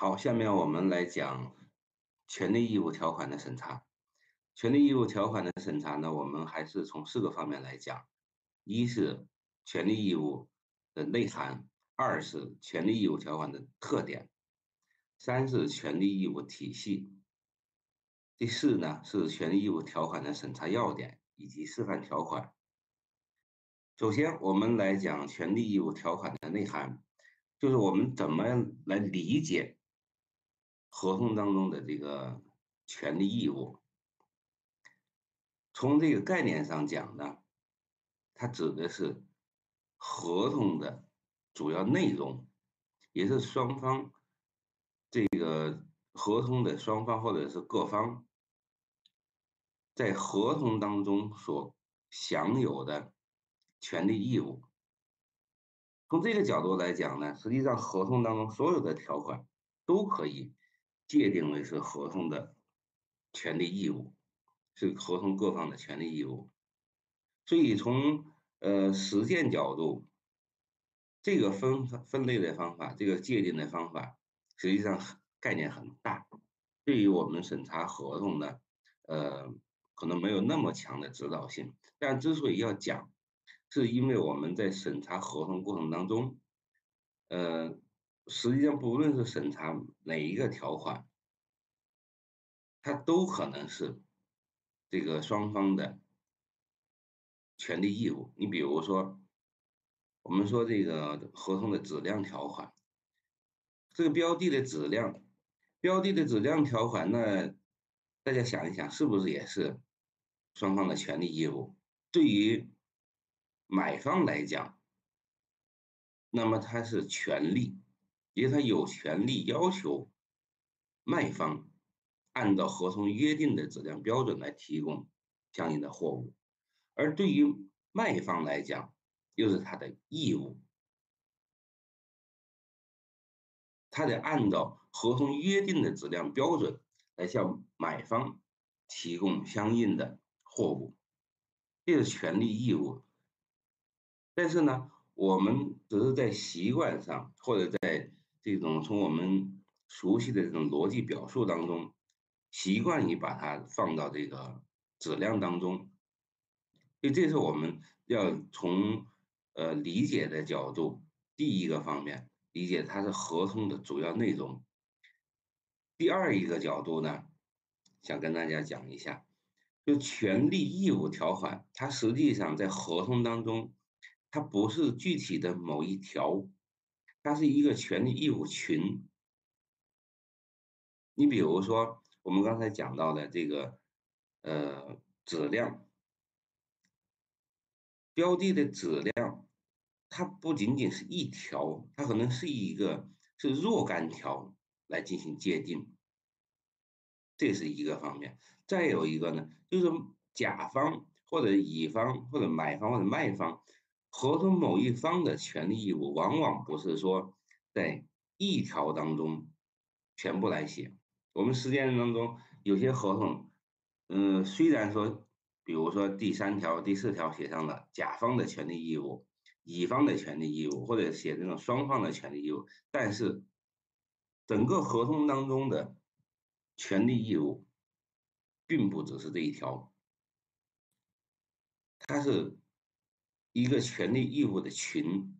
好，下面我们来讲权利义务条款的审查。权利义务条款的审查呢，我们还是从4个方面来讲：一是权利义务的内涵，二是权利义务条款的特点，三是权利义务体系，第四呢是权利义务条款的审查要点以及示范条款。首先，我们来讲权利义务条款的内涵，就是我们怎么来理解合同当中的这个权利义务。从这个概念上讲呢，它指的是合同的主要内容，也是双方这个合同的双方或者是各方在合同当中所享有的权利义务。从这个角度来讲呢，实际上合同当中所有的条款都可以界定为是合同的权利义务，是合同各方的权利义务。所以从实践角度，这个分类的方法，这个界定的方法，实际上概念很大，对于我们审查合同呢，可能没有那么强的指导性。但之所以要讲，是因为我们在审查合同过程当中，呃，实际上不论是审查哪一个条款，它都可能是这个双方的权利义务。你比如说，我们说这个合同的质量条款，这个标的的质量条款呢，大家想一想，是不是也是双方的权利义务？对于买方来讲，那么他是权利，因为他有权利要求卖方按照合同约定的质量标准来提供相应的货物，而对于卖方来讲，又是他的义务，他得按照合同约定的质量标准来向买方提供相应的货物，这是权利义务。但是呢，我们只是在习惯上，或者在这种从我们熟悉的这种逻辑表述当中，习惯于把它放到这个质量当中。所以这是我们要从理解的角度，第一个方面理解它是合同的主要内容。第二一个角度呢，想跟大家讲一下，就权利义务条款，它实际上在合同当中，它不是具体的某一条，它是一个权利义务群。你比如说，我们刚才讲到的这个质量标的的质量，它不仅仅是一条，它可能是若干条来进行界定，这是一个方面。再有一个呢，就是甲方或者乙方或者买方或者卖方，合同某一方的权利义务，往往不是说在一条当中全部来写。我们实践当中有些合同，虽然说，比如说第3条、第4条写上了甲方的权利义务、乙方的权利义务，或者写这种双方的权利义务，但是整个合同当中的权利义务并不只是这一条，它是一个权利义务的群。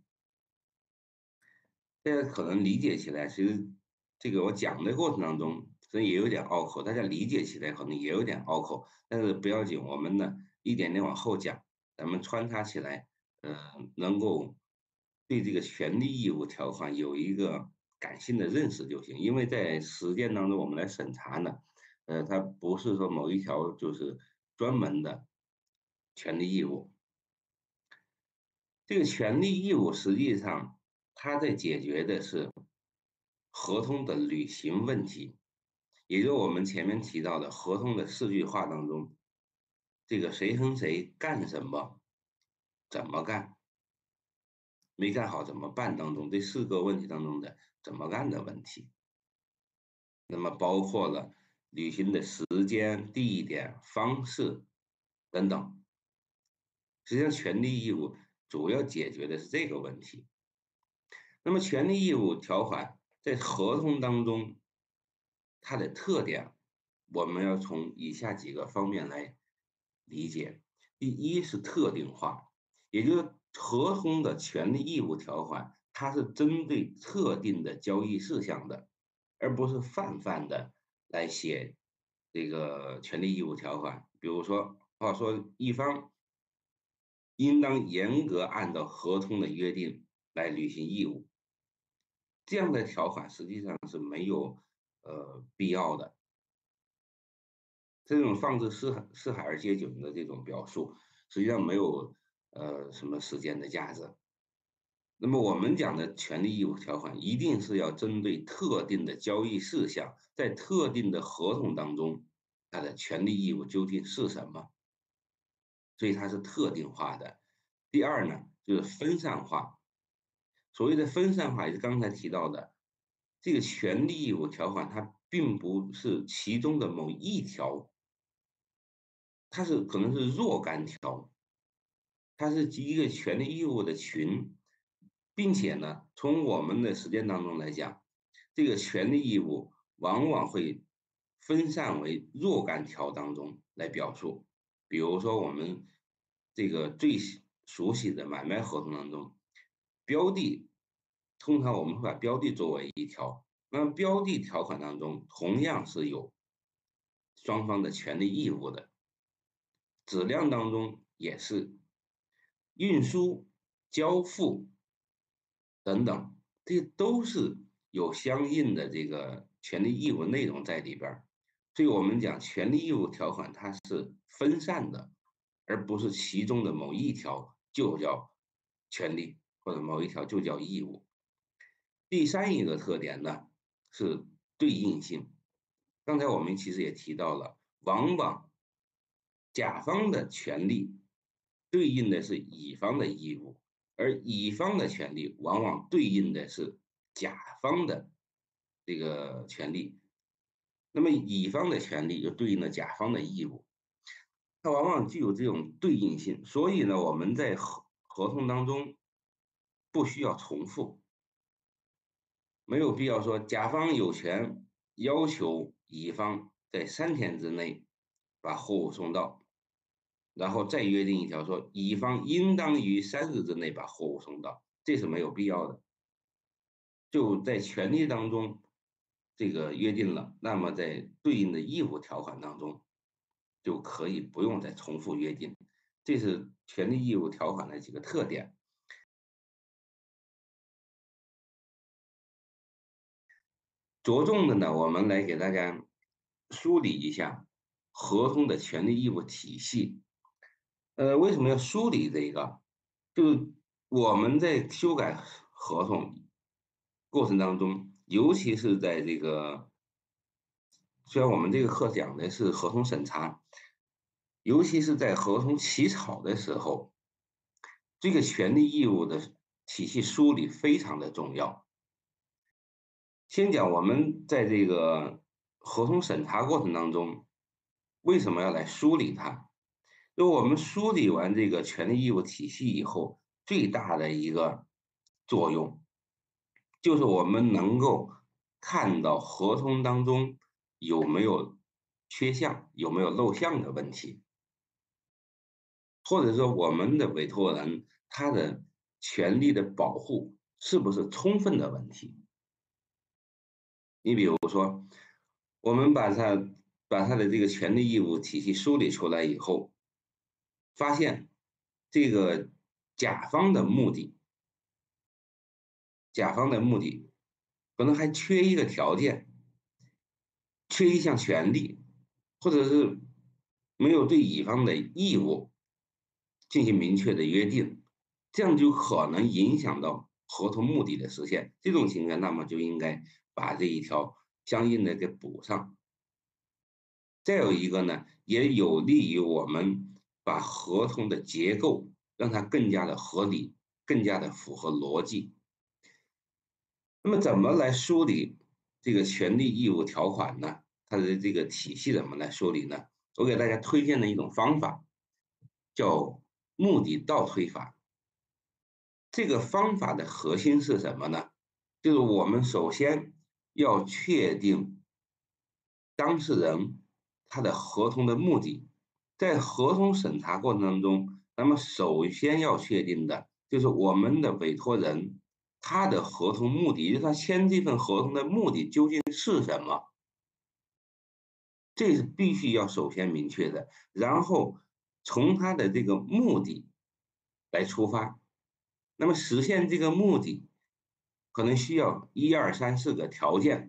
大家可能理解起来，其实这个我讲的过程当中，所以也有点拗口，大家理解起来可能也有点拗口，但是不要紧，我们呢一点点往后讲，咱们穿插起来，能够对这个权利义务条款有一个感性的认识就行。因为在实践当中，我们来审查呢，它不是说某一条就是专门的权利义务。这个权利义务实际上，它在解决的是合同的履行问题，也就是我们前面提到的合同的4句话当中，这个谁和谁干什么、怎么干、没干好怎么办当中，这4个问题当中的怎么干的问题。那么包括了履行的时间、地点、方式等等。实际上，权利义务主要解决的是这个问题。那么，权利义务条款在合同当中，它的特点，我们要从以下几个方面来理解。第一是特定化，也就是合同的权利义务条款，它是针对特定的交易事项的，而不是泛泛的来写这个权利义务条款。比如说一方应当严格按照合同的约定来履行义务，这样的条款实际上是没有必要的。这种放之四海而皆准的这种表述，实际上没有什么时间的价值。那么我们讲的权利义务条款，一定是要针对特定的交易事项，在特定的合同当中，它的权利义务究竟是什么？所以它是特定化的。第二呢，就是分散化。所谓的分散化，也是刚才提到的，这个权利义务条款，它并不是其中的某一条，它是可能是若干条，它是一个权利义务的群，并且呢，从我们的实践当中来讲，这个权利义务往往会分散为若干条当中来表述。比如说我们这个最熟悉的买卖合同当中，标的通常我们会把标的作为一条，那么标的条款当中同样是有双方的权利义务的，质量当中也是运输、交付等等，这都是有相应的这个权利义务内容在里边儿。所以我们讲权利义务条款它是分散的，而不是其中的某一条就叫权利，或者某一条就叫义务。第三一个特点呢是对应性。刚才我们其实也提到了，往往甲方的权利对应的是乙方的义务，而乙方的权利往往对应的是甲方的这个权利，那么乙方的权利就对应了甲方的义务，它往往具有这种对应性。所以呢，我们在合同当中不需要重复，没有必要说甲方有权要求乙方在3天之内把货物送到，然后再约定一条说乙方应当于3日之内把货物送到，这是没有必要的。就在权利当中这个约定了，那么在对应的义务条款当中就可以不用再重复约定。这是权利义务条款的几个特点。着重的呢，我们来给大家梳理一下合同的权利义务体系。为什么要梳理这个？就是我们在修改合同过程当中，尤其是在这个，虽然我们这个课讲的是合同审查，尤其是在合同起草的时候，这个权利义务的体系梳理非常的重要。先讲我们在这个合同审查过程当中，为什么要来梳理它？就我们梳理完这个权利义务体系以后，最大的一个作用，就是我们能够看到合同当中有没有缺项、有没有漏项的问题，或者说我们的委托人他的权利的保护是不是充分的问题。你比如说，我们把他的这个权利义务体系梳理出来以后，发现这个甲方的目的，甲方的目的可能还缺一个条件，缺一项权利，或者是没有对乙方的义务进行明确的约定，这样就可能影响到合同目的的实现。这种情况，那么就应该把这一条相应的给补上。再有一个呢，也有利于我们把合同的结构让它更加的合理，更加的符合逻辑。那么怎么来梳理这个权利义务条款呢？它的这个体系怎么来梳理呢？我给大家推荐的一种方法叫目的倒推法。这个方法的核心是什么呢？ 就是我们首先要确定当事人他的合同的目的，在合同审查过程当中，那么首先要确定的就是我们的委托人他的合同目的，也就是他签这份合同的目的究竟是什么，这是必须要首先明确的，然后从他的这个目的来出发，那么实现这个目的，可能需要一二三四个条件。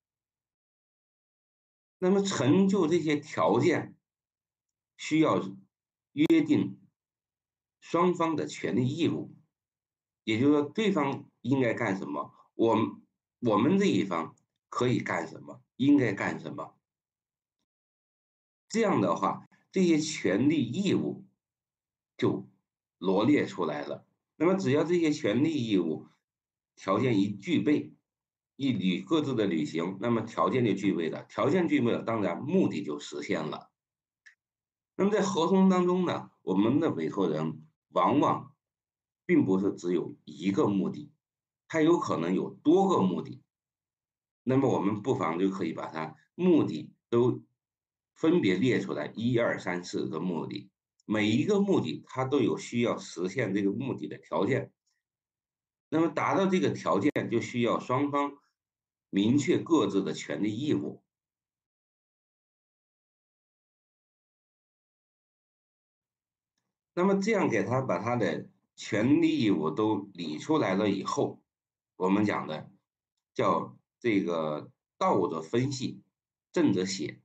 那么成就这些条件，需要约定双方的权利义务，也就是说，对方应该干什么，我们这一方可以干什么，应该干什么。这样的话，这些权利义务就罗列出来了。那么，只要这些权利义务条件一具备，各自的履行，那么条件就具备了。条件具备了，当然目的就实现了。那么在合同当中呢，我们的委托人往往并不是只有一个目的，它有可能有多个目的。那么我们不妨就可以把它目的都分别列出来，一二三四个目的，每一个目的它都有需要实现这个目的的条件。那么达到这个条件，就需要双方明确各自的权利义务。那么这样给他把他的权利义务都理出来了以后，我们讲的叫这个道者分析，正者写。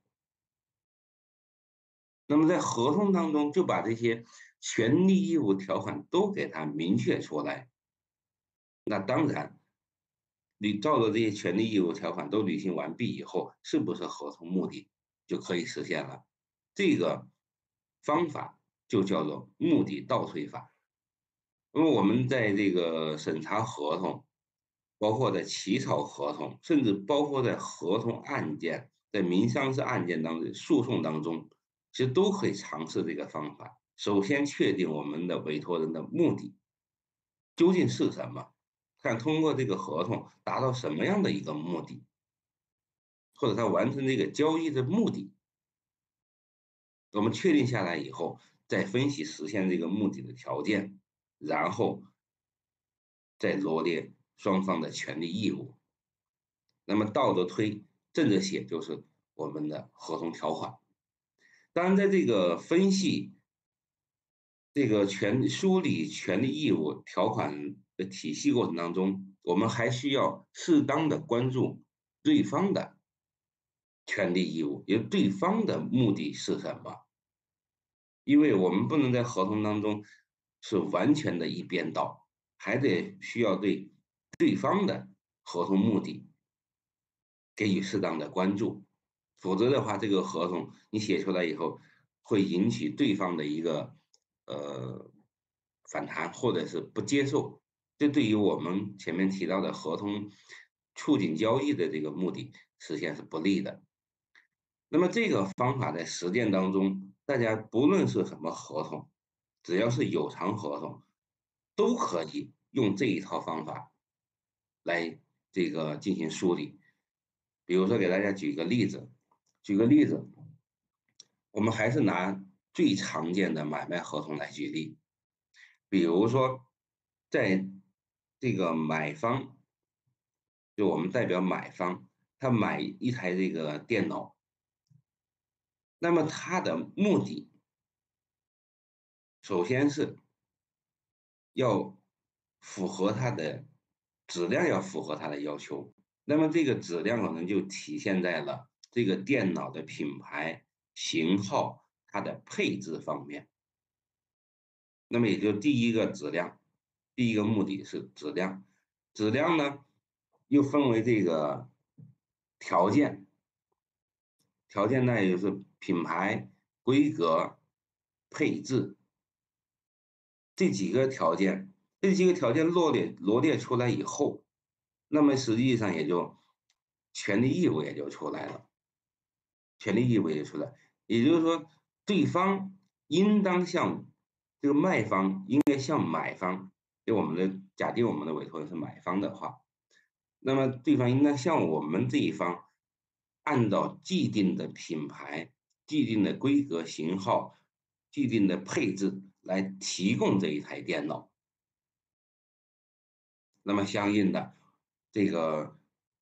那么在合同当中就把这些权利义务条款都给他明确出来。那当然，你照着这些权利义务条款都履行完毕以后，是不是合同目的就可以实现了？这个方法就叫做目的倒推法。因为我们在这个审查合同，包括在起草合同，甚至包括在合同案件、在民商事案件当中、诉讼当中，其实都可以尝试这个方法。首先确定我们的委托人的目的究竟是什么，看通过这个合同达到什么样的一个目的，或者他完成这个交易的目的。我们确定下来以后，再分析实现这个目的的条件，然后再罗列双方的权利义务。那么倒着推，正着写就是我们的合同条款。当然，在这个分析这个梳理权利义务条款的体系过程当中，我们还需要适当的关注对方的权利义务，也就对方的目的是什么。因为我们不能在合同当中是完全的一边倒，还得需要对对方的合同目的给予适当的关注，否则的话，这个合同你写出来以后，会引起对方的一个反弹或者是不接受，这对于我们前面提到的合同促进交易的这个目的实现是不利的。那么这个方法在实践当中，大家不论是什么合同，只要是有偿合同，都可以用这一套方法来这个进行梳理。比如说，给大家举个例子，我们还是拿最常见的买卖合同来举例。比如说，在这个买方，就我们代表买方，他买一台这个电脑，那么他的目的首先是要符合它的质量，要符合它的要求。那么这个质量可能就体现在了这个电脑的品牌、型号、它的配置方面。那么也就第一个质量，第一个目的是质量。质量呢，又分为这个条件，条件呢也就是品牌、规格、配置这几个条件。这几个条件罗列出来以后，那么实际上也就权利义务也就出来了，权利义务也出来，也就是说，对方应当向这个卖方应该向买方，就我们的假定我们的委托人是买方的话， 那么对方应该向我们这一方按照既定的品牌、既定的规格型号、既定的配置来提供这一台电脑。那么相应的，这个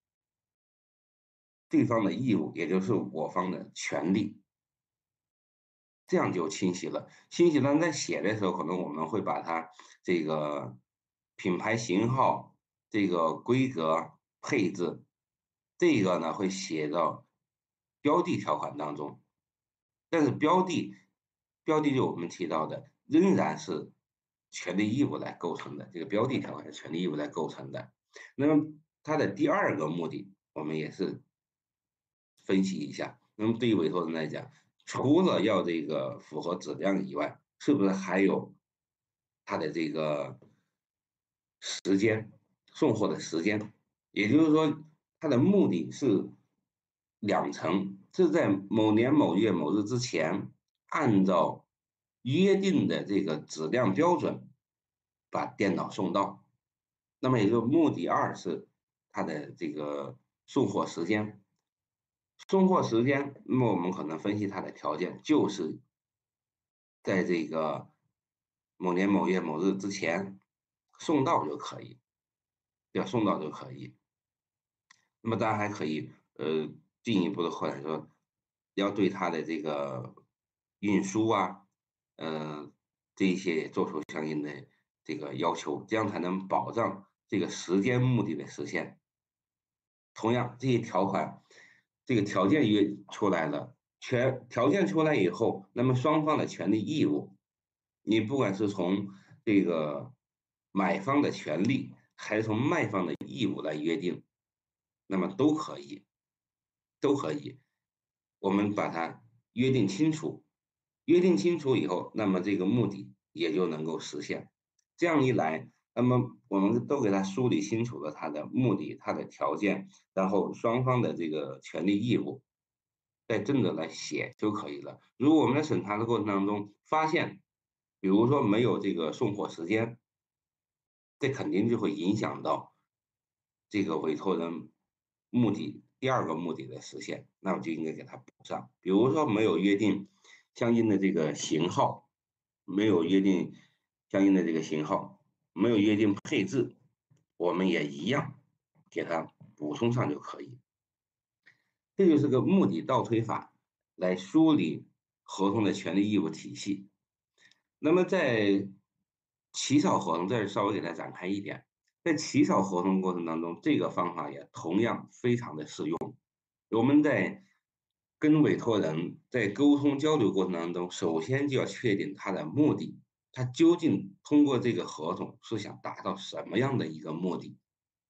对方的义务，也就是我方的权利，这样就清晰了。清晰了，在写的时候，可能我们会把它这个品牌型号、这个规格、配置，这个呢会写到标的条款当中。但是标的就我们提到的，仍然是权利义务来构成的，这个标的条款是权利义务来构成的。那么它的第二个目的，我们也是分析一下。那么对于委托人来讲，除了要这个符合质量以外，是不是还有它的这个时间，送货的时间？也就是说，它的目的是两层，是在某年某月某日之前，按照约定的这个质量标准把电脑送到。那么也就目的二是它的这个送货时间。送货时间，那么我们可能分析它的条件，就是在这个某年某月某日之前送到就可以，要送到就可以。那么当然还可以，进一步的或者说，要对它的这个运输啊，这一些也做出相应的这个要求，这样才能保障这个时间目的的实现。同样，这些条款，这个条件约出来了，条件出来以后，那么双方的权利义务，你不管是从这个买方的权利，还是从卖方的义务来约定，那么都可以，都可以。我们把它约定清楚，约定清楚以后，那么这个目的也就能够实现。这样一来，那么我们都给他梳理清楚了他的目的、他的条件，然后双方的这个权利义务，再正着来写就可以了。如果我们在审查的过程当中发现，比如说没有这个送货时间，这肯定就会影响到这个委托人目的第二个目的的实现，那我就应该给他补上。比如说没有约定相应的这个型号，没有约定相应的这个型号，没有约定配置，我们也一样给他补充上就可以。这就是个目的倒推法，来梳理合同的权利义务体系。那么在起草合同，这儿稍微给它展开一点，在起草合同过程当中，这个方法也同样非常的适用。我们在跟委托人在沟通交流过程当中，首先就要确定他的目的，他究竟通过这个合同是想达到什么样的一个目的，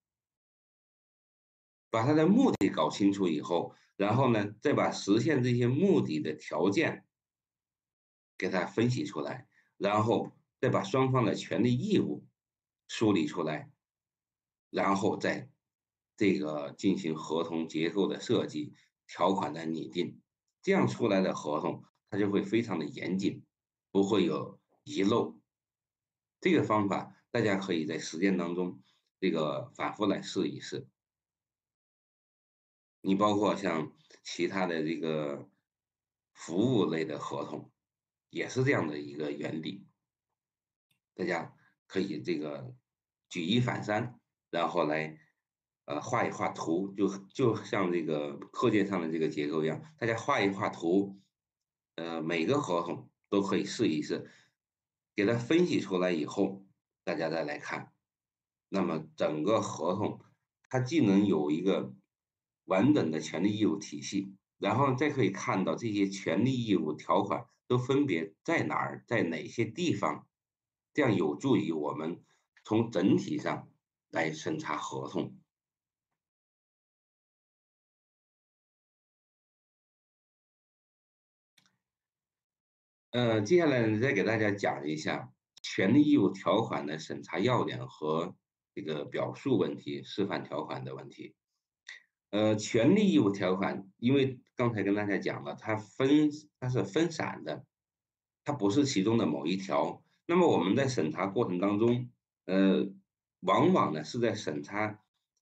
把他的目的搞清楚以后，然后呢，再把实现这些目的的条件给他分析出来，然后再把双方的权利义务梳理出来，然后再这个进行合同结构的设计、条款的拟定，这样出来的合同它就会非常的严谨，不会有遗漏。这个方法大家可以在实践当中这个反复来试一试。你包括像其他的这个服务类的合同，也是这样的一个原理。大家可以这个举一反三，然后来画一画图，就像这个课件上的这个结构一样，大家画一画图，每个合同都可以试一试，给它分析出来以后，大家再来看，那么整个合同它既能有一个完整的权利义务体系，然后再可以看到这些权利义务条款都分别在哪儿，在哪些地方。这样有助于我们从整体上来审查合同。接下来呢，再给大家讲一下权利义务条款的审查要点和这个表述问题、示范条款的问题。权利义务条款，因为刚才跟大家讲了，它是分散的，它不是其中的某一条。那么我们在审查过程当中，呃，往往呢是在审查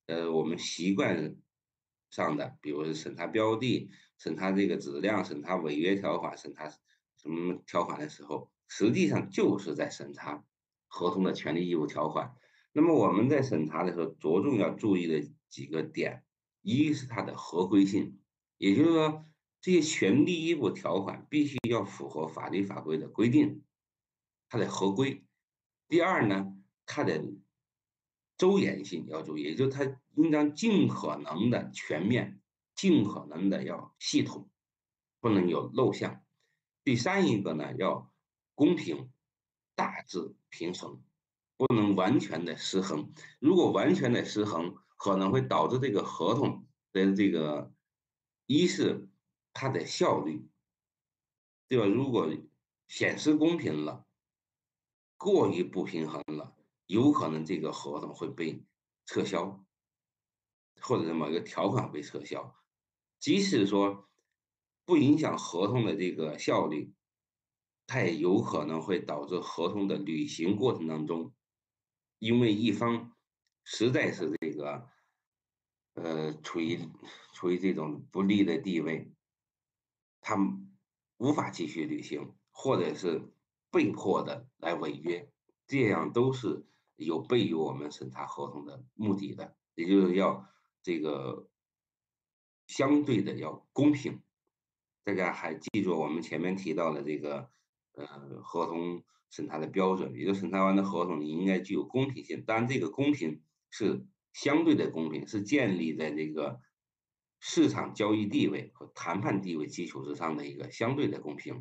我们习惯上的，比如说审查标的、审查这个质量、审查违约条款、审查什么条款的时候，实际上就是在审查合同的权利义务条款。那么我们在审查的时候，着重要注意的几个点，一是它的合规性，也就是说这些权利义务条款必须要符合法律法规的规定，它得合规。第二呢，它的周延性要注意，也就是它应当尽可能的全面，尽可能的要系统，不能有漏项。第三一个呢，要公平，大致平衡，不能完全的失衡。如果完全的失衡，可能会导致这个合同的这个，一是它的效率，对吧？如果显示公平了，过于不平衡了，有可能这个合同会被撤销，或者是某一个条款被撤销。即使说不影响合同的这个效率，它也有可能会导致合同的履行过程当中，因为一方实在是这个处于这种不利的地位，他们无法继续履行，或者是被迫的来违约，这样都是有悖于我们审查合同的目的的，也就是要这个相对的要公平。大家还记住我们前面提到的这个合同审查的标准，也就是审查完的合同你应该具有公平性，当然这个公平是相对的公平，是建立在这个市场交易地位和谈判地位基础之上的一个相对的公平。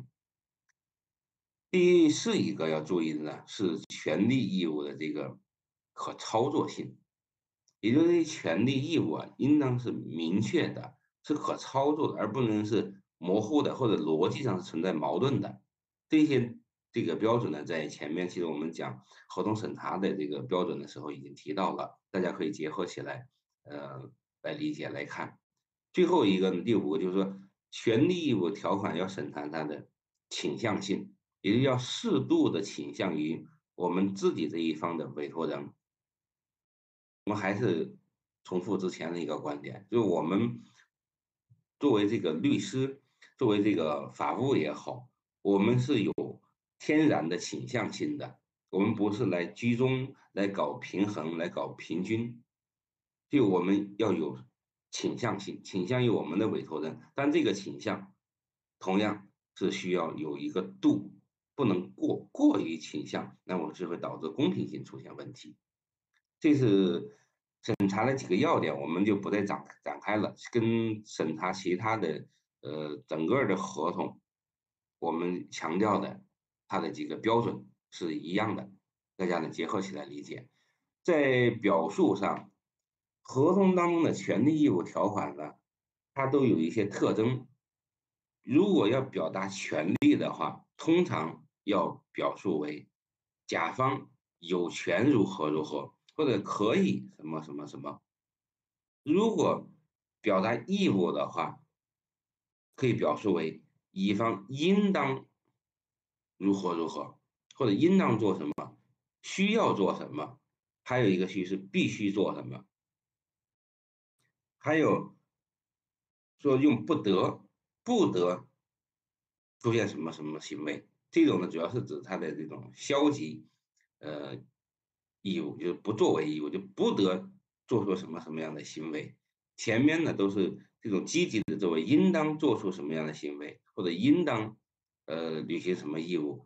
第四一个要注意的呢，是权利义务的这个可操作性，也就是这权利义务啊，应当是明确的，是可操作的，而不能是模糊的或者逻辑上存在矛盾的。这个标准呢，在前面其实我们讲合同审查的这个标准的时候已经提到了，大家可以结合起来，来理解来看。最后一个呢，第五个就是说，权利义务条款要审查它的倾向性，也就要适度的倾向于我们自己这一方的委托人。我们还是重复之前的一个观点，就是我们作为这个律师，作为这个法务也好，我们是有天然的倾向性的，我们不是来居中来搞平衡、来搞平均，就我们要有倾向性，倾向于我们的委托人，但这个倾向同样是需要有一个度，不能过于倾向，那么就会导致公平性出现问题。这是审查了几个要点，我们就不再展开了。跟审查其他的整个的合同，我们强调的它的几个标准是一样的，大家呢结合起来理解。在表述上，合同当中的权利义务条款呢，它都有一些特征。如果要表达权利的话，通常要表述为甲方有权如何如何，或者可以什么什么什么。如果表达义务的话，可以表述为乙方应当如何如何，或者应当做什么，需要做什么，还有一个是必须做什么，还有说用不得出现什么什么行为，这种呢主要是指他的这种消极呃义务，就是不作为义务，就不得做出什么什么样的行为。前面呢都是这种积极的作为，应当做出什么样的行为，或者应当履行什么义务。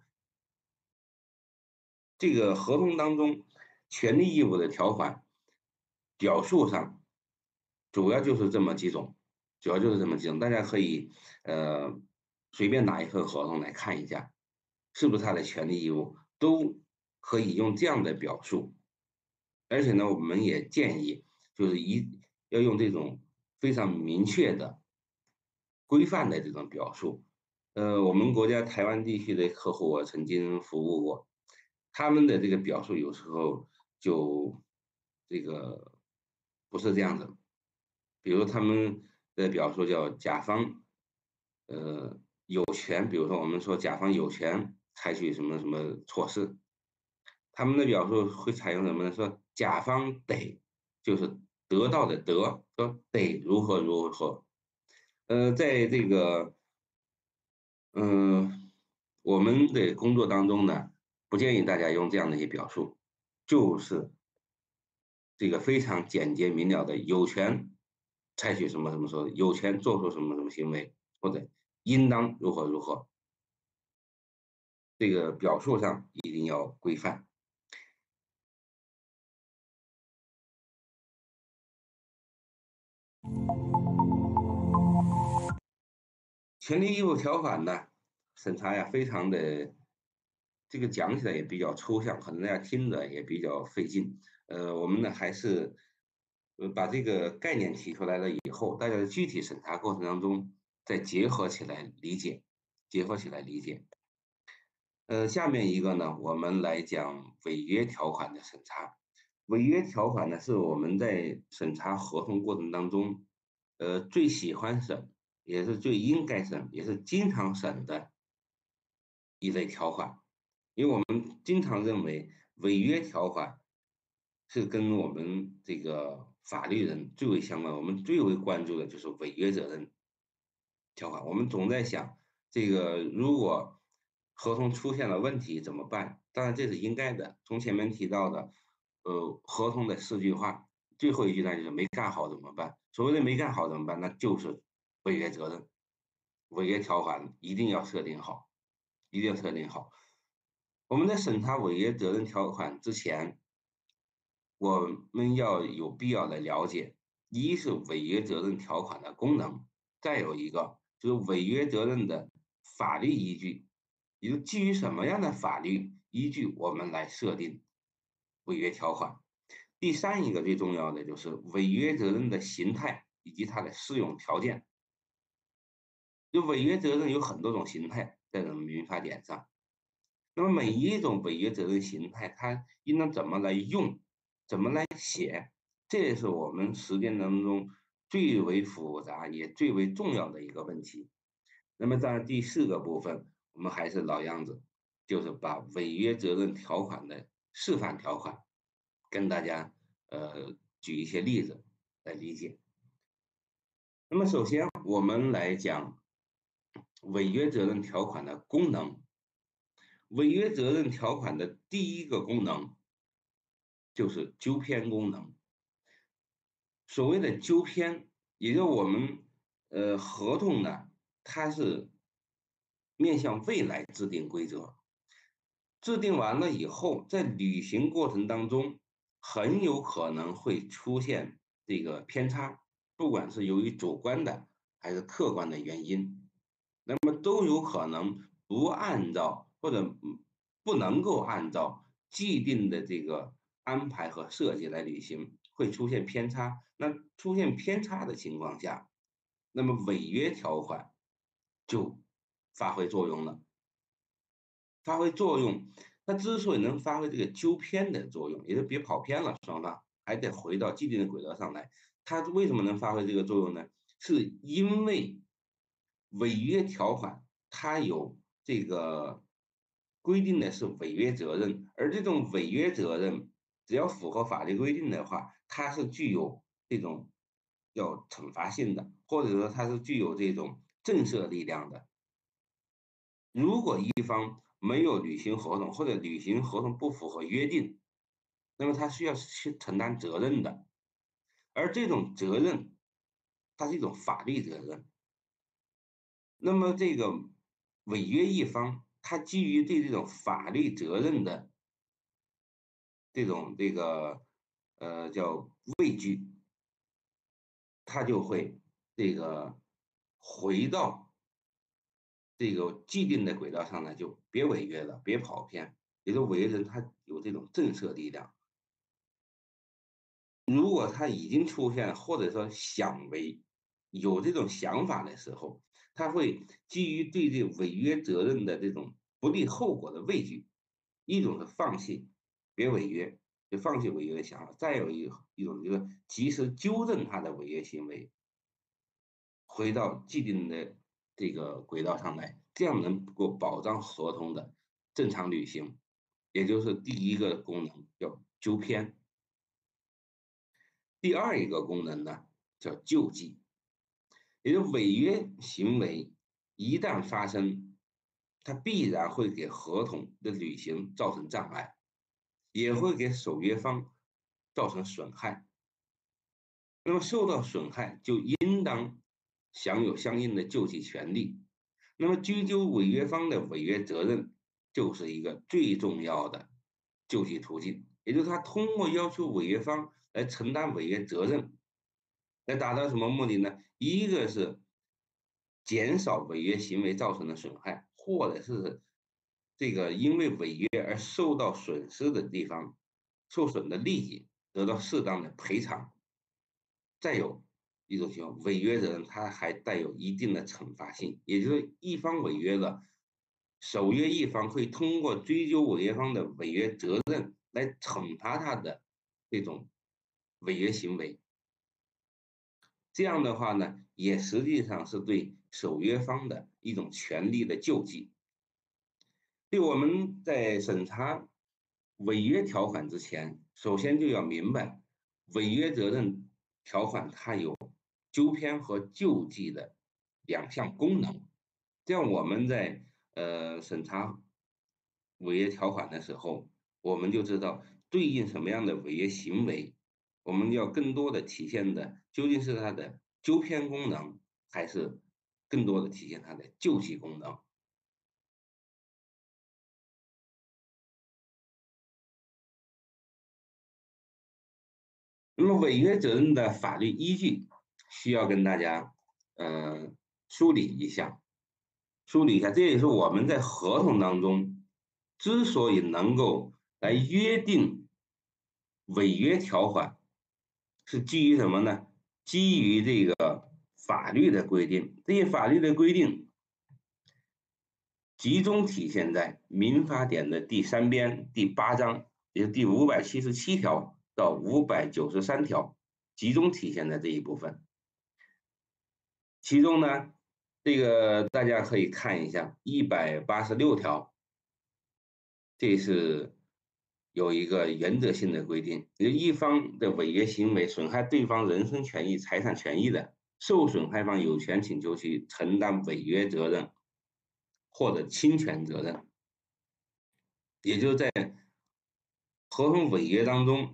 这个合同当中权利义务的条款表述上，主要就是这么几种，大家可以呃随便拿一份合同来看一下，是不是他的权利义务都可以用这样的表述。而且呢，我们也建议就是要用这种非常明确的、规范的这种表述。我们国家台湾地区的客户我曾经服务过，他们的这个表述有时候就这个不是这样的。比如他们的表述叫甲方，有权，比如说我们说甲方有权采取什么什么措施，他们的表述会采用什么呢？说甲方得，就是得到的得，说得如何如何。在这个我们的工作当中呢，不建议大家用这样的一些表述，就是这个非常简洁明了的有权采取什么什么说，有权做出什么什么行为，或者应当如何如何，这个表述上一定要规范。权利义务条款呢，审查呀，非常的这个讲起来也比较抽象，可能大家听着也比较费劲。我们呢还是把这个概念提出来了以后，大家的具体审查过程当中再结合起来理解，结合起来理解。下面一个呢，我们来讲违约条款的审查。违约条款呢，是我们在审查合同过程当中，最喜欢审，也是最应该审，也是经常审的一类条款。因为我们经常认为违约条款是跟我们这个法律人最为相关，我们最为关注的就是违约责任条款。我们总在想，这个如果合同出现了问题怎么办？当然这是应该的。从前面提到的，合同的4句话，最后一句呢就是没干好怎么办？所谓的没干好怎么办？那就是违约责任，违约条款一定要设定好，一定要设定好。我们在审查违约责任条款之前，我们要有必要来了解，一是违约责任条款的功能，再有一个就是违约责任的法律依据，也就基于什么样的法律依据我们来设定违约条款。第三一个最重要的就是违约责任的形态以及它的适用条件。就违约责任有很多种形态，在我们民法典上。那么每一种违约责任形态，它应当怎么来用，怎么来写，这也是我们实践当中最为复杂也最为重要的一个问题。那么在第4个部分，我们还是老样子，就是把违约责任条款的示范条款，跟大家举一些例子来理解。那么首先我们来讲违约责任条款的功能。违约责任条款的第一个功能就是纠偏功能。所谓的纠偏，也就是我们合同呢，它是面向未来制定规则，制定完了以后，在履行过程当中，很有可能会出现这个偏差，不管是由于主观的还是客观的原因，那么都有可能不按照或者不能够按照既定的这个安排和设计来履行，会出现偏差。那出现偏差的情况下，那么违约条款就发挥作用了。发挥作用，它之所以能发挥这个纠偏的作用，也就别跑偏了，双方还得回到既定的轨道上来。它为什么能发挥这个作用呢？是因为违约条款它有这个规定的是违约责任，而这种违约责任只要符合法律规定的话，它是具有这种叫惩罚性的，或者说它是具有这种震慑力量的。如果一方没有履行合同，或者履行合同不符合约定，那么他需要去承担责任的，而这种责任，它是一种法律责任。那么这个违约一方，他基于对这种法律责任的这个叫畏惧，他就会这个回到这个既定的轨道上呢，就别违约了，别跑偏。也就违约人他有这种震慑力量。如果他已经出现，或者说有这种想法的时候，他会基于对这违约责任的这种不利后果的畏惧，一种是放弃，别违约，就放弃违约的想法；再有一种就是及时纠正他的违约行为，回到既定的这个轨道上来，这样能够保障合同的正常履行，也就是第一个功能叫纠偏。 第二一个功能呢叫救济，也就违约行为一旦发生，它必然会给合同的履行造成障碍，也会给守约方造成损害。那么受到损害就应当享有相应的救济权利。那么追究违约方的违约责任，就是一个最重要的救济途径，也就是他通过要求违约方来承担违约责任，来达到什么目的呢？一个是减少违约行为造成的损害，或者是这个因为违约而受到损失的地方，受损的利益得到适当的赔偿。再有一种情况，违约责任它还带有一定的惩罚性，也就是一方违约了，守约一方会通过追究违约方的违约责任来惩罚他的这种违约行为。这样的话呢，也实际上是对守约方的一种权利的救济。对我们在审查违约条款之前，首先就要明白，违约责任条款它有纠偏和救济的两项功能。这样我们在审查违约条款的时候，我们就知道对应什么样的违约行为，我们要更多的体现的究竟是它的纠偏功能，还是更多的体现它的救济功能。那么违约责任的法律依据需要跟大家呃梳理一下，这也是我们在合同当中之所以能够来约定违约条款，是基于什么呢？基于这个法律的规定，这些法律的规定集中体现在民法典的第3编第8章，也就是第577条到593条，集中体现在这一部分。其中呢，这个大家可以看一下186条，这是有一个原则性的规定，一方的违约行为损害对方人身权益、财产权益的，受损害方有权请求其承担违约责任或者侵权责任。也就是在合同违约当中，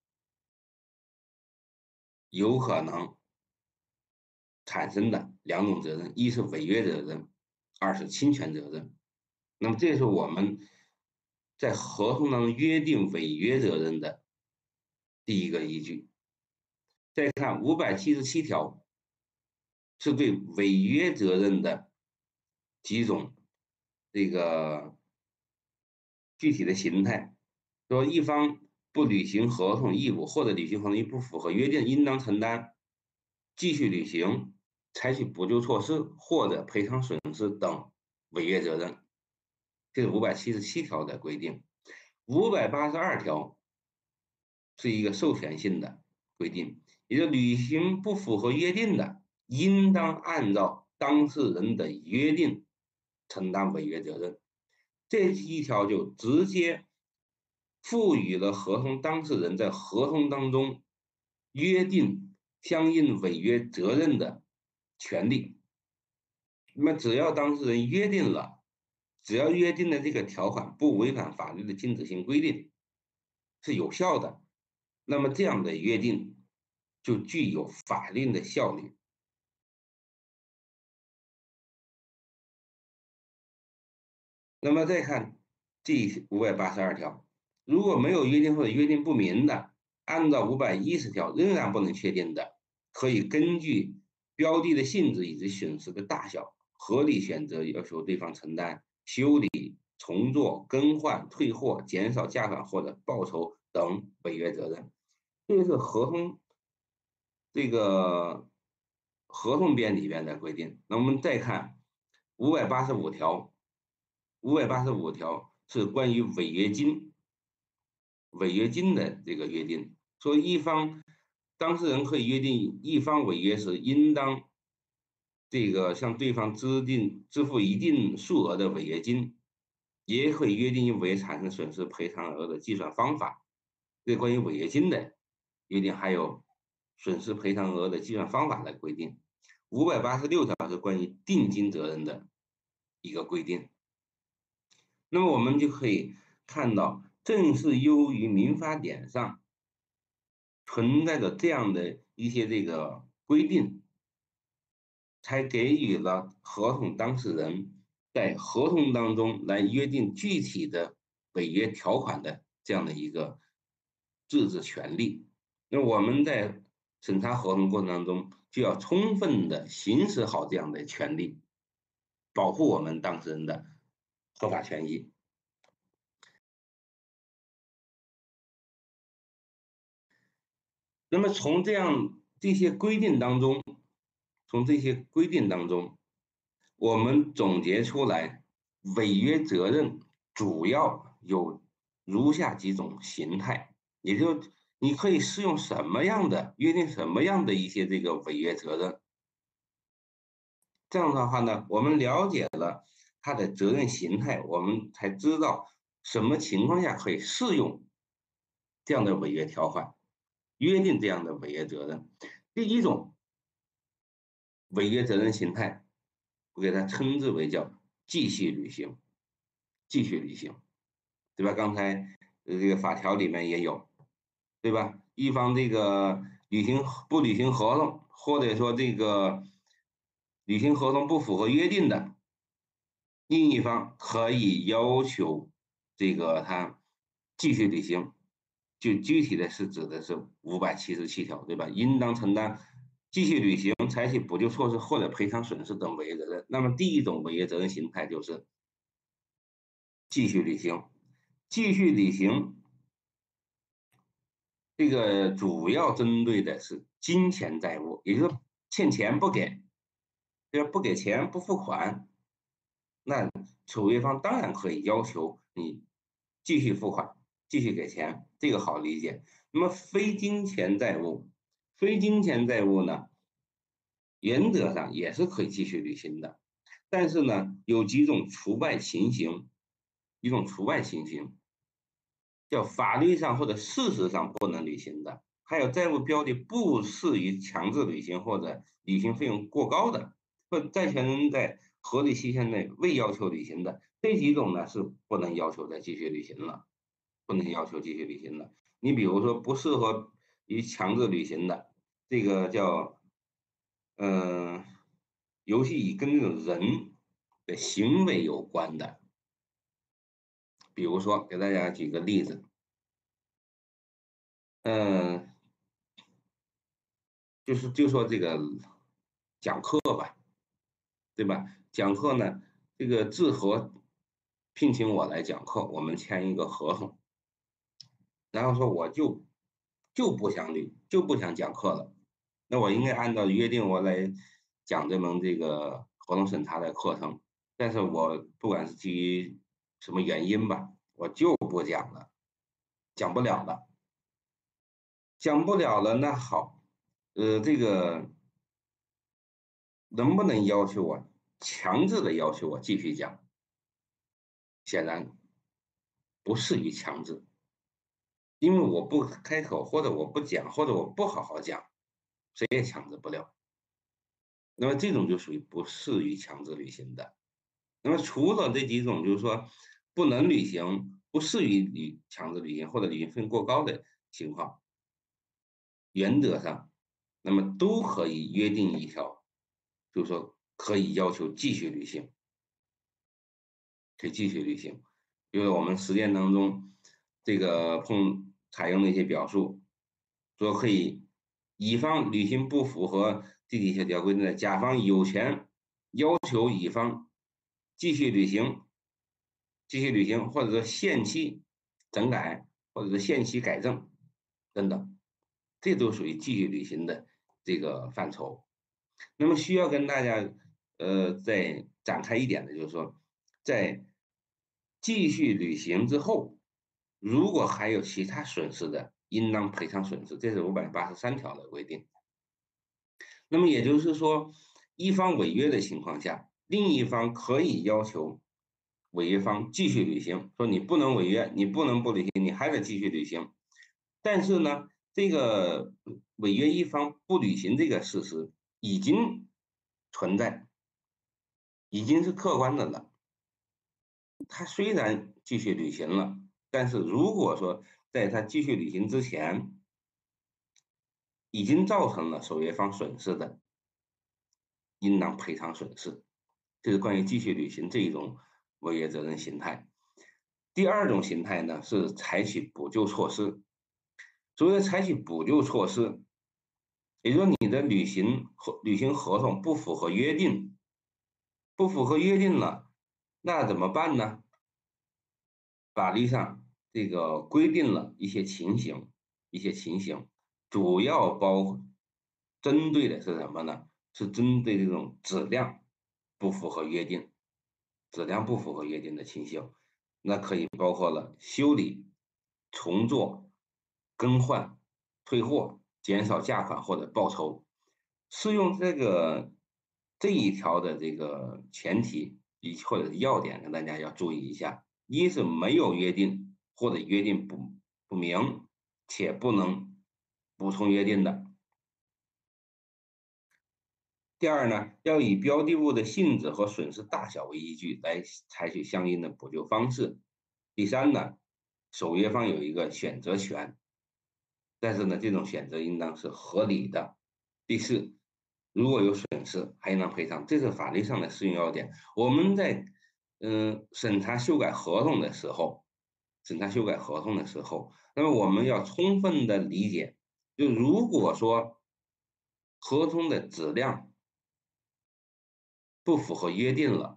有可能产生的两种责任，一是违约责任，二是侵权责任。那么这是我们在合同当中约定违约责任的第一个依据。再看577条，是对违约责任的几种这个具体的形态，说一方不履行合同义务或者履行合同义务不符合约定，应当承担继续履行、采取补救措施或者赔偿损失等违约责任。这是577条的规定。582条是一个授权性的规定，也就履行不符合约定的，应当按照当事人的约定承担违约责任。这一条就直接赋予了合同当事人在合同当中约定相应违约责任的权利。那么只要当事人约定了，只要约定的这个条款不违反法律的禁止性规定，是有效的，那么这样的约定就具有法定的效力。那么再看第582条，如果没有约定或者约定不明的，按照510条仍然不能确定的，可以根据标的的性质以及损失的大小，合理选择要求对方承担修理、重做、更换、退货、减少价款或者报酬等违约责任。这是这个合同编里边的规定。那我们再看585条，585条是关于违约金的这个约定，说当事人可以约定一方违约时，应当这个向对方支付一定数额的违约金，也可以约定因违约产生损失赔偿额的计算方法。这关于违约金的约定还有损失赔偿额的计算方法来规定。586条是关于定金责任的一个规定。那么我们就可以看到，正是由于民法典上存在着这样的一些这个规定，才给予了合同当事人在合同当中来约定具体的违约条款的这样的一个自治权利。那我们在审查合同过程当中，就要充分的行使好这样的权利，保护我们当事人的合法权益。那么从这些规定当中，我们总结出来，违约责任主要有如下几种形态，也就你可以适用什么样的约定什么样的一些这个违约责任。这样的话呢，我们了解了它的责任形态，我们才知道什么情况下可以适用这样的违约条款，约定这样的违约责任。第一种违约责任形态，我给它称之为叫继续履行，继续履行，对吧？刚才这个法条里面也有，对吧？一方这个不履行合同，或者说这个履行合同不符合约定的，另一方可以要求这个他继续履行，就具体的是指的是577条，对吧？应当承担继续履行、采取补救措施或者赔偿损失等违约责任。那么第一种违约责任形态就是继续履行，继续履行这个主要针对的是金钱债务，也就是欠钱不给，对吧？不给钱不付款，那处约方当然可以要求你继续付款，继续给钱，这个好理解。那么非金钱债务，呢，原则上也是可以继续履行的，但是呢，有几种除外情形，叫法律上或者事实上不能履行的，还有债务标的不适于强制履行或者履行费用过高的，或债权人在合理期限内未要求履行的，这几种呢是不能要求再继续履行了，不能要求继续履行的。你比如说不适合于强制履行的，这个叫游戏以跟这种人的行为有关的，比如说给大家举个例子，嗯、就说这个讲课吧，对吧？讲课呢，这个志和聘请我来讲课，我们签一个合同，然后说我就不想讲课了，那我应该按照约定我来讲这门这个合同审查的课程，但是我不管是基于什么原因吧，我就不讲了，讲不了了，那好，这个能不能要求我强制的要求我继续讲？显然不适于强制，因为我不开口，或者我不讲，或者我不好好讲，谁也强制不了。那么这种就属于不适于强制履行的。那么除了这几种，就是说不能履行、不适于强制履行或者履行费用过高的情况，原则上，那么都可以约定一条，就是说可以要求继续履行，可以继续履行。就是我们实践当中这个采用的一些表述，说可以乙方履行不符合第几条规定的，甲方有权要求乙方继续履行，或者说限期整改，或者是限期改正等等，这都属于继续履行的这个范畴。那么需要跟大家再展开一点的，就是说，在继续履行之后，如果还有其他损失的，应当赔偿损失，这是583条的规定。那么也就是说，一方违约的情况下，另一方可以要求违约方继续履行，说你不能违约，你不能不履行，你还得继续履行。但是呢， 这个违约一方不履行这个事实已经存在，已经是客观的了。他虽然继续履行了，但是如果说在他继续履行之前，已经造成了守约方损失的，应当赔偿损失。这是关于继续履行这一种违约责任形态。第二种形态呢，是采取补救措施。所谓的采取补救措施，也就是你的履行合同不符合约定，不符合约定了，那怎么办呢？法律上这个规定了一些情形，主要针对的是什么呢？是针对这种质量不符合约定，的情形，那可以包括了修理、重做、更换、退货、减少价款或者报酬。适用这一条的这个前提或者是要点，跟大家要注意一下：一是没有约定或者约定不明，且不能补充约定的；第二呢，要以标的物的性质和损失大小为依据来采取相应的补救方式；第三呢，守约方有一个选择权，但是呢，这种选择应当是合理的。第四，如果有损失，还应当赔偿，这是法律上的适用要点。我们在审查修改合同的时候，那么我们要充分的理解，就如果说合同的质量不符合约定了，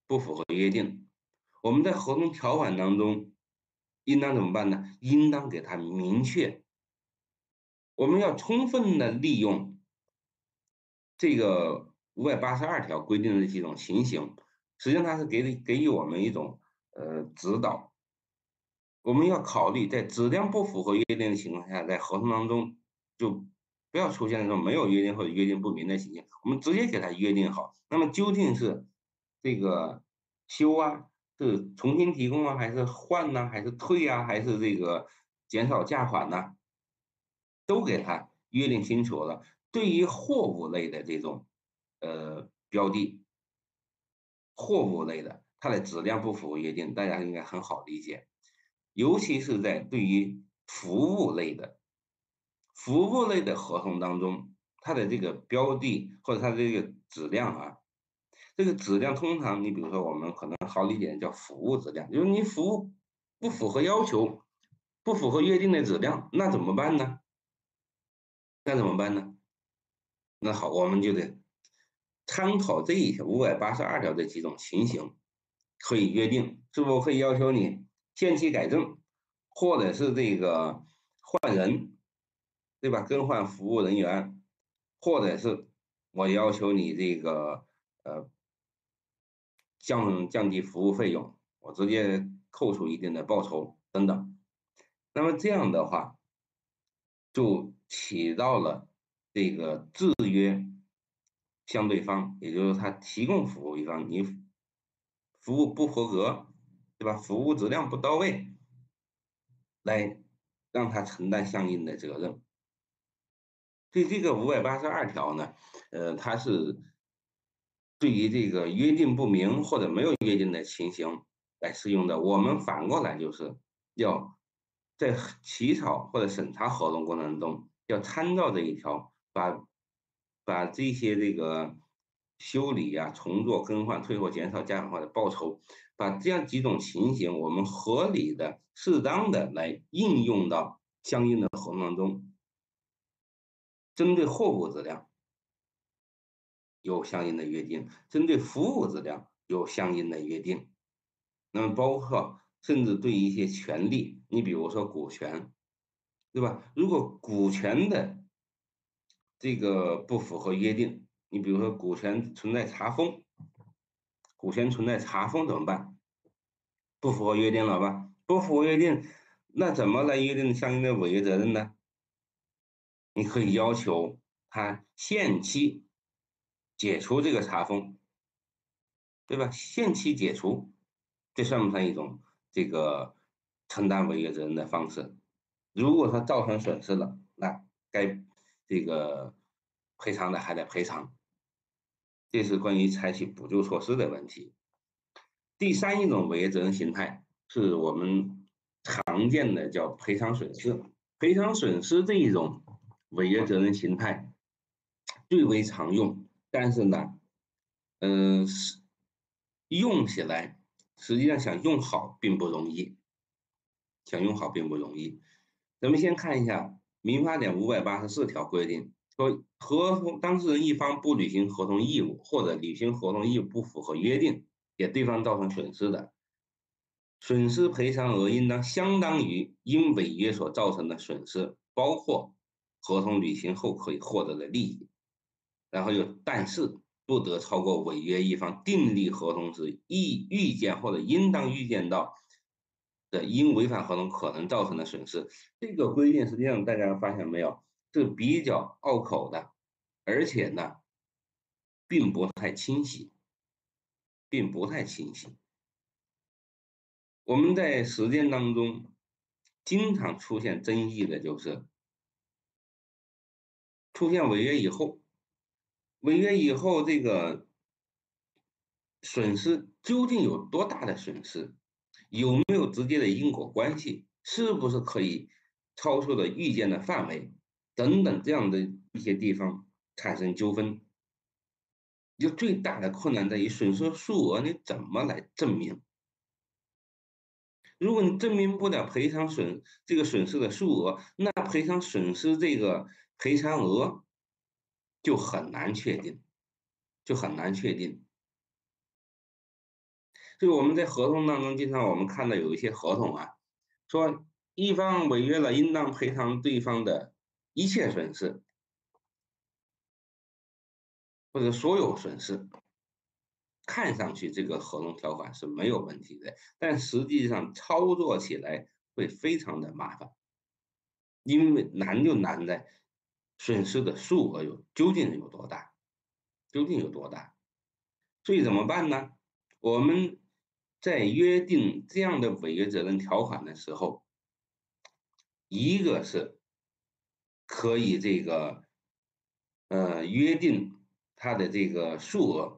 我们在合同条款当中应当怎么办呢？应当给它明确，我们要充分的利用这个582条规定的几种情形，实际上它是给予我们一种指导。我们要考虑在质量不符合约定的情况下，在合同当中就不要出现那种没有约定或者约定不明的情形，我们直接给它约定好。那么究竟是这个修啊，是重新提供啊，还是换呢，还是退啊，还是这个减少价款呢？都给它约定清楚了。对于货物类的这种标的，货物类的它的质量不符合约定，大家应该很好理解。尤其是在对于服务类的合同当中，它的这个标的或者它的这个质量啊，这个质量通常你比如说我们可能好理解叫服务质量，就是你服务不符合要求，不符合约定的质量，那怎么办呢？那好，我们就得参考这一条582条这几种情形，可以约定是否可以要求你限期改正，或者是这个换人，对吧？更换服务人员，或者是我要求你这个呃降低服务费用，我直接扣除一定的报酬等等。那么这样的话，就起到了这个制约相对方，也就是他提供服务一方，你服务不合格，对吧？服务质量不到位，来让他承担相应的责任。对这个582条呢，它是对于这个约定不明或者没有约定的情形来适用的。我们反过来就是要在起草或者审查合同过程中，要参照这一条，把这些这个修理啊、重做、更换、退货、减少价款或者报酬，把这样几种情形，我们合理的、适当的来应用到相应的合同当中。针对货物质量有相应的约定，针对服务质量有相应的约定。那么包括甚至对一些权利，你比如说股权，对吧？如果股权的这个不符合约定，你比如说股权存在查封怎么办？不符合约定了吧？不符合约定，那怎么来约定相应的违约责任呢？你可以要求他限期解除这个查封，对吧？限期解除，这算不算一种这个承担违约责任的方式？如果他造成损失了， 那该这个赔偿的还得赔偿，这是关于采取补救措施的问题。第三一种违约责任形态是我们常见的叫赔偿损失。赔偿损失这一种违约责任形态最为常用，但是呢，是用起来实际上想用好并不容易，想用好并不容易。咱们先看一下《民法典》584条规定，说合同当事人一方不履行合同义务，或者履行合同义务不符合约定，给对方造成损失的，损失赔偿额应当相当于因违约所造成的损失，包括合同履行后可以获得的利益。然后但是不得超过违约一方订立合同时预见或者应当预见到的因违反合同可能造成的损失。这个规定实际上大家发现没有，是比较拗口的，而且呢，并不太清晰，并不太清晰。我们在实践当中经常出现争议的就是出现违约以后，这个损失究竟有多大的损失？有没有直接的因果关系？是不是可以超出了预见的范围？等等这样的一些地方产生纠纷。就最大的困难在于损失数额，你怎么来证明？如果你证明不了这个损失的数额，那赔偿损失这个赔偿额就很难确定，就很难确定。所以我们在合同当中，经常我们看到有一些合同啊，说一方违约了，应当赔偿对方的一切损失或者所有损失。看上去这个合同条款是没有问题的，但实际上操作起来会非常的麻烦，因为难就难在损失的数额究竟有多大，究竟有多大？所以怎么办呢？我们在约定这样的违约责任条款的时候，一个是可以约定它的这个数额，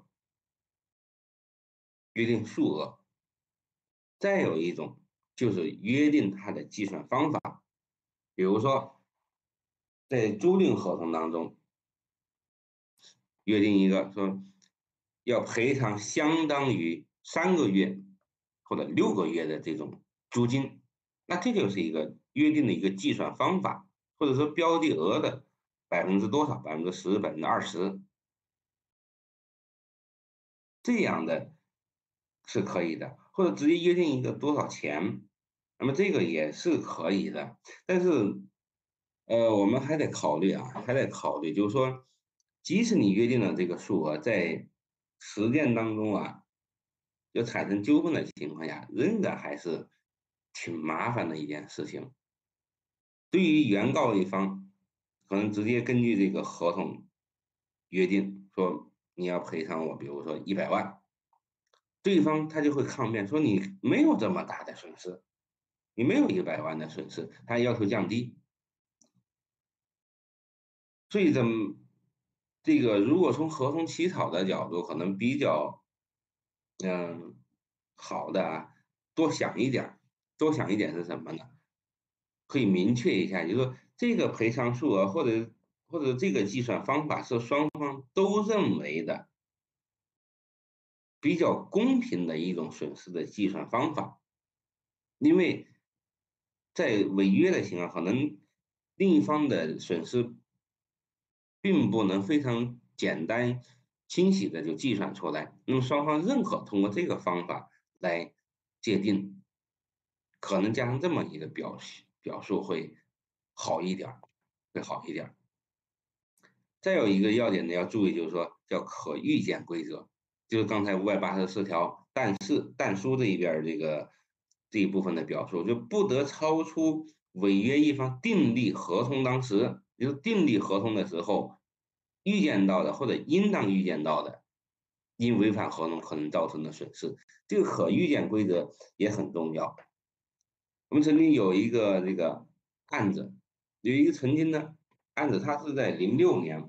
约定数额。再有一种就是约定它的计算方法，比如说在租赁合同当中约定一个说要赔偿相当于3个月或者6个月的这种租金，那这就是一个约定的一个计算方法，或者说标的额的多少10%、20%这样的是可以的，或者直接约定一个多少钱，那么这个也是可以的。但是，我们还得考虑啊，还得考虑，就是说，即使你约定了这个数额，在实践当中啊，就产生纠纷的情况下，仍然还是挺麻烦的一件事情。对于原告一方，可能直接根据这个合同约定说你要赔偿我，比如说100万。对方他就会抗辩说你没有这么大的损失，你没有100万的损失，他要求降低。所以这个如果从合同起草的角度，可能比较嗯好的啊，多想一点儿，多想一点是什么呢？可以明确一下，就是说这个赔偿数额或者这个计算方法是双方都认为的比较公平的一种损失的计算方法。因为在违约的情况，可能另一方的损失并不能非常简单清晰的就计算出来，那么双方认可通过这个方法来界定，可能加上这么一个表述会好一点儿，会好一点儿。再有一个要点呢，要注意，就是说叫可预见规则，就是刚才584条但书这一边这一部分的表述，就不得超出违约一方订立合同当时，就是订立合同的时候预见到的或者应当预见到的，因违反合同可能造成的损失。这个可预见规则也很重要。我们曾经有一个案子， 有一个曾经呢，案子他是在06年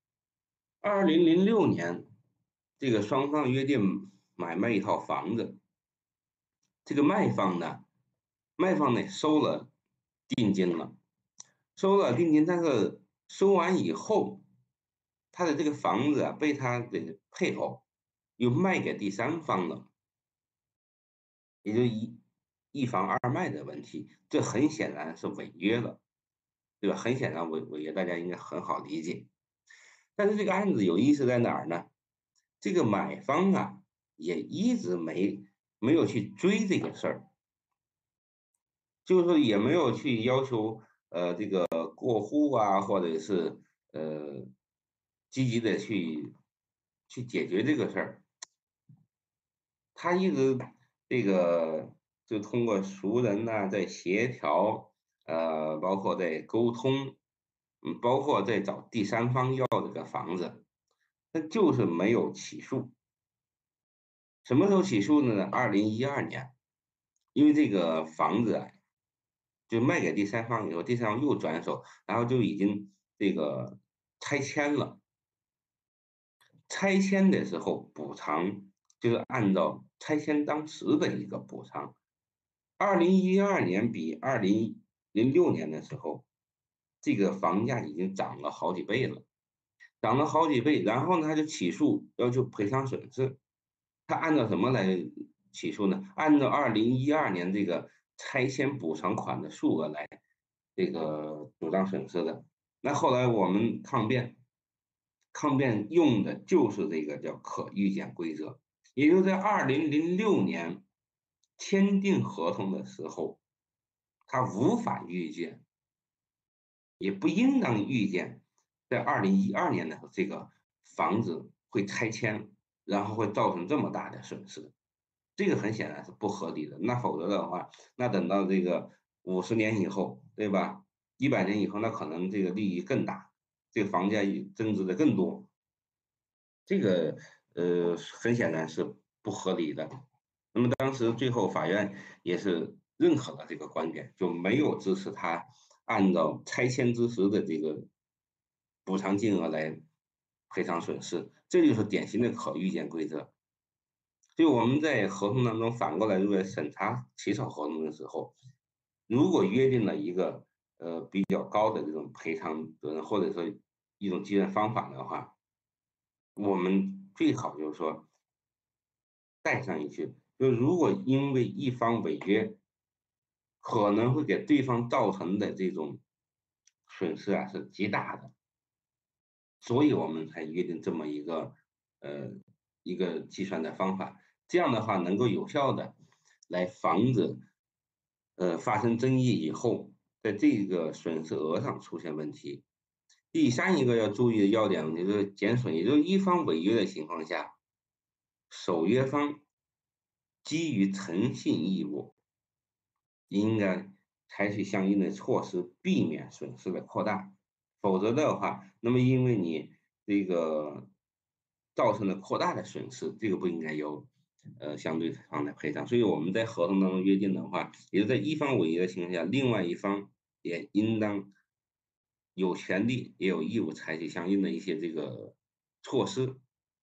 2006年，这个双方约定买卖一套房子，这个卖方呢收了定金了，收了定金，但是收完以后，他的这个房子啊被他的配偶又卖给第三方了，也就一房二卖的问题，这很显然是违约了，对吧？很显然违约，大家应该很好理解。但是这个案子有意思在哪儿呢？这个买方啊也一直没有去追这个事儿，就是说也没有去要求这个过户啊，或者是呃积极的去解决这个事儿。他一直这个就通过熟人呐、在协调，包括在沟通，包括在找第三方要这个房子，那就是没有起诉。什么时候起诉的呢？2012年，因为这个房子啊，就卖给第三方以后，第三方又转手，然后就已经这个拆迁了。拆迁的时候补偿就是按照拆迁当时的一个补偿。2012年比2006年的时候，这个房价已经涨了好几倍了，涨了好几倍。然后呢，他就起诉要求赔偿损失。他按照什么来起诉呢？按照2012年这个拆迁补偿款的数额来这个主张损失的。那后来我们抗辩，抗辩用的就是这个叫可预见规则，也就在2006年签订合同的时候，他无法预见，也不应当预见，在2012年的时候，这个房子会拆迁，然后会造成这么大的损失，这个很显然是不合理的。那否则的话，那等到这个50年以后，对吧？100年以后，那可能这个利益更大，这个房价增值的更多，这个很显然是不合理的。那么当时最后法院也是认可了这个观点，就没有支持他按照拆迁之时的这个补偿金额来赔偿损失，这就是典型的可预见规则。所以我们在合同当中反过来，如果审查起草合同的时候，如果约定了一个比较高的这种赔偿责任，或者说一种计算方法的话，我们最好就是说带上一句，就如果因为一方违约，可能会给对方造成的这种损失啊是极大的，所以我们才约定这么呃一个计算的方法，这样的话能够有效的来防止发生争议以后，在这个损失额上出现问题。第三一个要注意的要点就是减损，也就是一方违约的情况下，守约方基于诚信义务，应该采取相应的措施，避免损失的扩大。否则的话，那么因为你这个造成了扩大的损失，这个不应该由相对方来赔偿。所以我们在合同当中约定的话，也就在一方违约的情况下，另外一方也应当有权利也有义务采取相应的一些这个措施。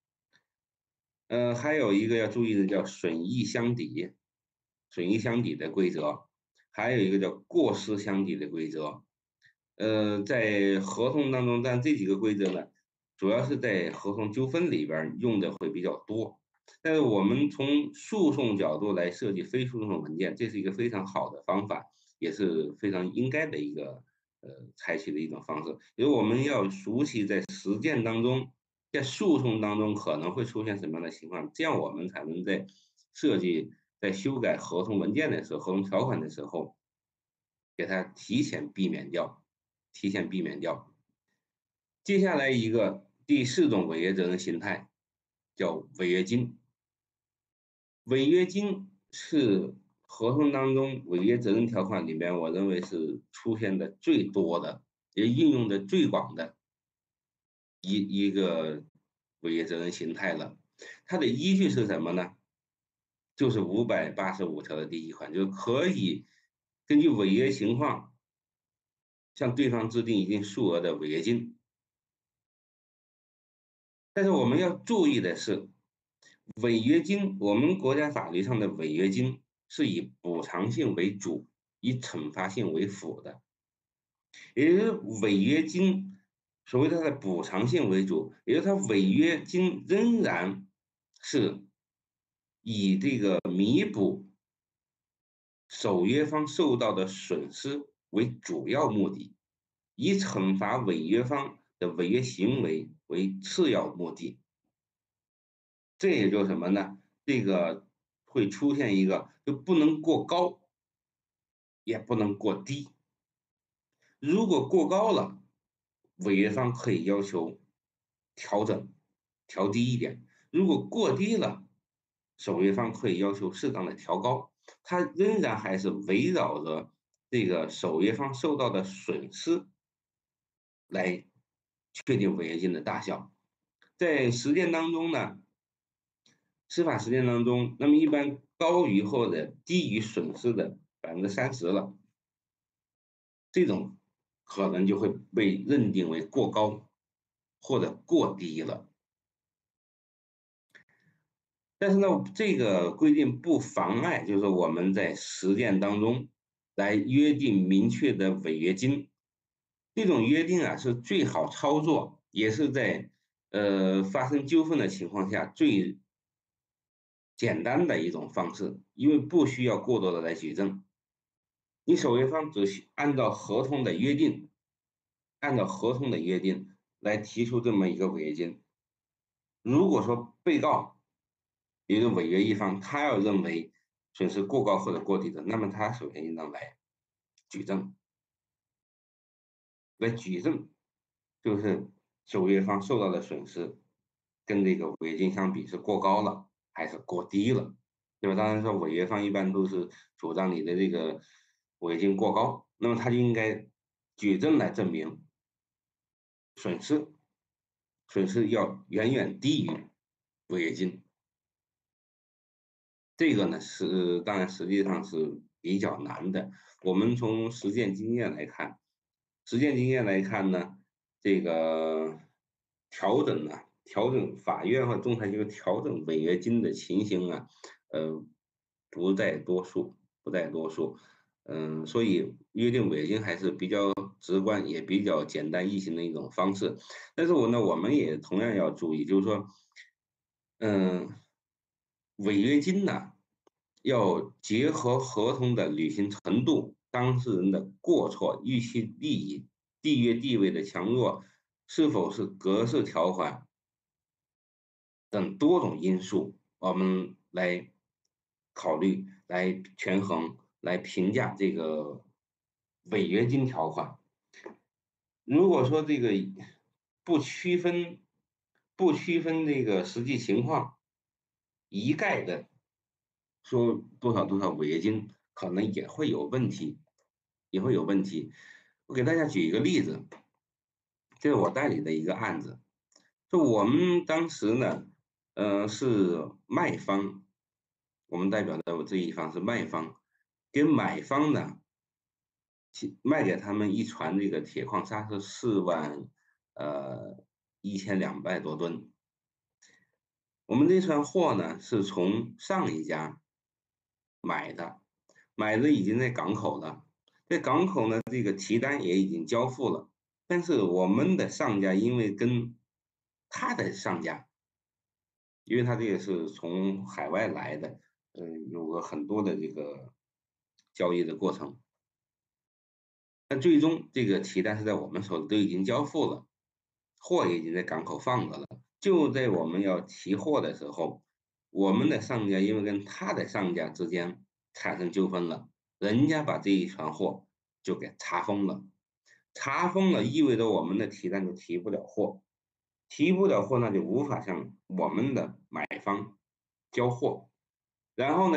还有一个要注意的叫损益相抵，损益相抵的规则，还有一个叫过失相抵的规则。在合同当中，但这几个规则呢，主要是在合同纠纷里边用的会比较多。但是我们从诉讼角度来设计非诉讼文件，这是一个非常好的方法，也是非常应该的一个采取的一种方式。因为我们要熟悉在实践当中，在诉讼当中可能会出现什么样的情况，这样我们才能在设计、在修改合同文件的时候、合同条款的时候，给它提前避免掉，提前避免掉。接下来一个第四种违约责任形态叫违约金。违约金是合同当中违约责任条款里面，我认为是出现的最多的，也应用的最广的一个违约责任形态了。它的依据是什么呢？就是585条的第1款，就是可以根据违约情况向对方制定一定数额的违约金。但是我们要注意的是，违约金，我们国家法律上的违约金是以补偿性为主，以惩罚性为辅的。也就是违约金，所谓它的补偿性为主，也就是它违约金仍然是以这个弥补守约方受到的损失为主要目的，以惩罚违约方的违约行为为次要目的。这也就是什么呢？这个会出现一个就不能过高，也不能过低。如果过高了，违约方可以要求调整，调低一点；如果过低了，守约方可以要求适当的调高。它仍然还是围绕着这个守约方受到的损失来确定违约金的大小。在实践当中呢，司法实践当中，那么一般高于或者低于损失的30%了，这种可能就会被认定为过高或者过低了。但是呢，这个规定不妨碍，就是我们在实践当中来约定明确的违约金。这种约定啊是最好操作，也是在发生纠纷的情况下最简单的一种方式，因为不需要过多的来举证。你守约方只需按照合同的约定，来提出这么一个违约金。如果说被告也就是违约一方，他要认为损失过高或者过低的，那么他首先应当来举证，就是守约方受到的损失跟这个违约金相比是过高了还是过低了，对吧？当然说违约方一般都是主张你的这个违约金过高，那么他就应该举证来证明损失，损失要远远低于违约金。这个呢是当然实际上是比较难的。我们从实践经验来看呢，这个调整法院和仲裁机构调整违约金的情形啊，呃，不在多数，不在多数。所以约定违约金还是比较直观，也比较简单易行的一种方式。但是我们也同样要注意，就是说，嗯，违约金呢，要结合合同的履行程度、当事人的过错、预期利益、缔约地位的强弱，是否是格式条款等多种因素，我们来考虑、来权衡、来评价这个违约金条款。如果说这个不区分这个实际情况，一概的说多少多少违约金，可能也会有问题，也会有问题。我给大家举一个例子，这是我代理的一个案子，就我们当时呢，是卖方，我们代表的这一方是卖方，给买方呢卖给他们一船这个铁矿砂是41200多吨。我们这船货呢是从上一家买的，买的已经在港口了，在港口呢这个提单也已经交付了，但是我们的上家因为跟他的上家，因为他这个是从海外来的，有个很多的这个交易的过程。但最终这个提单是在我们手里都已经交付了，货也已经在港口放着了。就在我们要提货的时候，我们的上家因为跟他的上家之间产生纠纷了，人家把这一船货就给查封了。查封了意味着我们的提单就提不了货，提不了货那就无法向我们的买方交货。然后呢，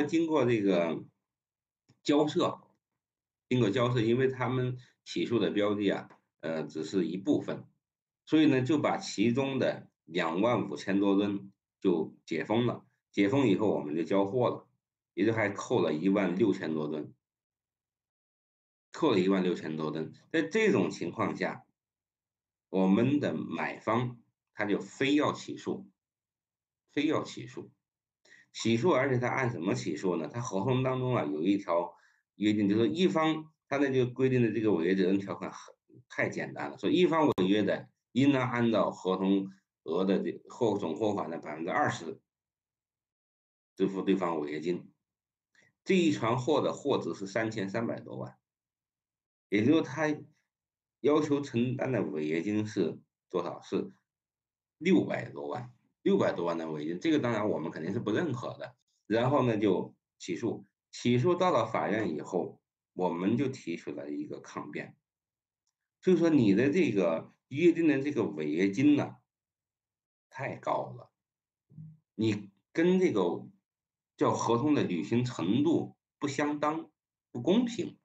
交涉，经过交涉，因为他们起诉的标的啊，只是一部分，所以呢，就把其中的25000多吨就解封了。解封以后，我们就交货了，也就还扣了16000多吨。 扣了16000多吨。在这种情况下，我们的买方他就非要起诉，非要起诉。起诉，而且他按什么起诉呢？他合同当中啊有一条约定，就是一方他的这个规定的这个违约责任条款太简单了，说一方违约的应当按照合同额的总货款的20%支付对方违约金。这一船货的货值是3300多万，也就是他要求承担的违约金是多少？是600多万，600多万的违约金，这个当然我们肯定是不认可的。然后呢，就起诉，起诉到了法院以后，我们就提出了一个抗辩，就是说你的这个约定的这个违约金呢太高了，你跟这个叫合同的履行程度不相当，不公平。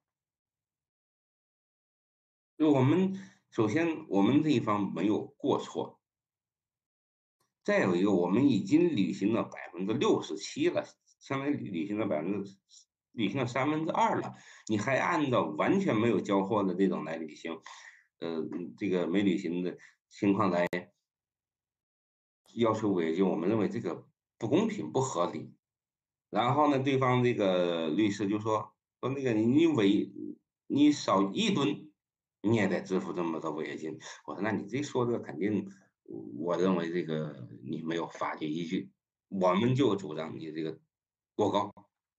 就我们首先我们这一方没有过错，再有一个我们已经履行了67%了，相当于履行了2/3了，你还按照完全没有交货的这种来履行，这个没履行的情况来要求违约金，我们认为这个不公平、不合理。然后呢，对方这个律师就说那个你少1吨，你也得支付这么多违约金。我说那你这说的肯定，我认为这个你没有法律依据，我们就主张你这个过高，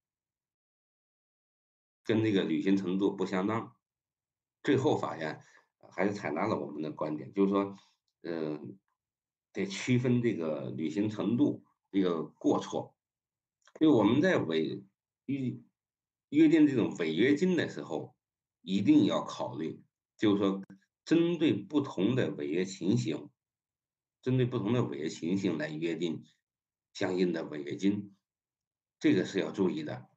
跟这个履行程度不相当。最后法院还是采纳了我们的观点，就是说，呃，得区分这个履行程度这个过错。就我们在约约定这种违约金的时候，一定要考虑，就是说针对不同的违约情形，针对不同的违约情形来约定相应的违约金，这个是要注意的。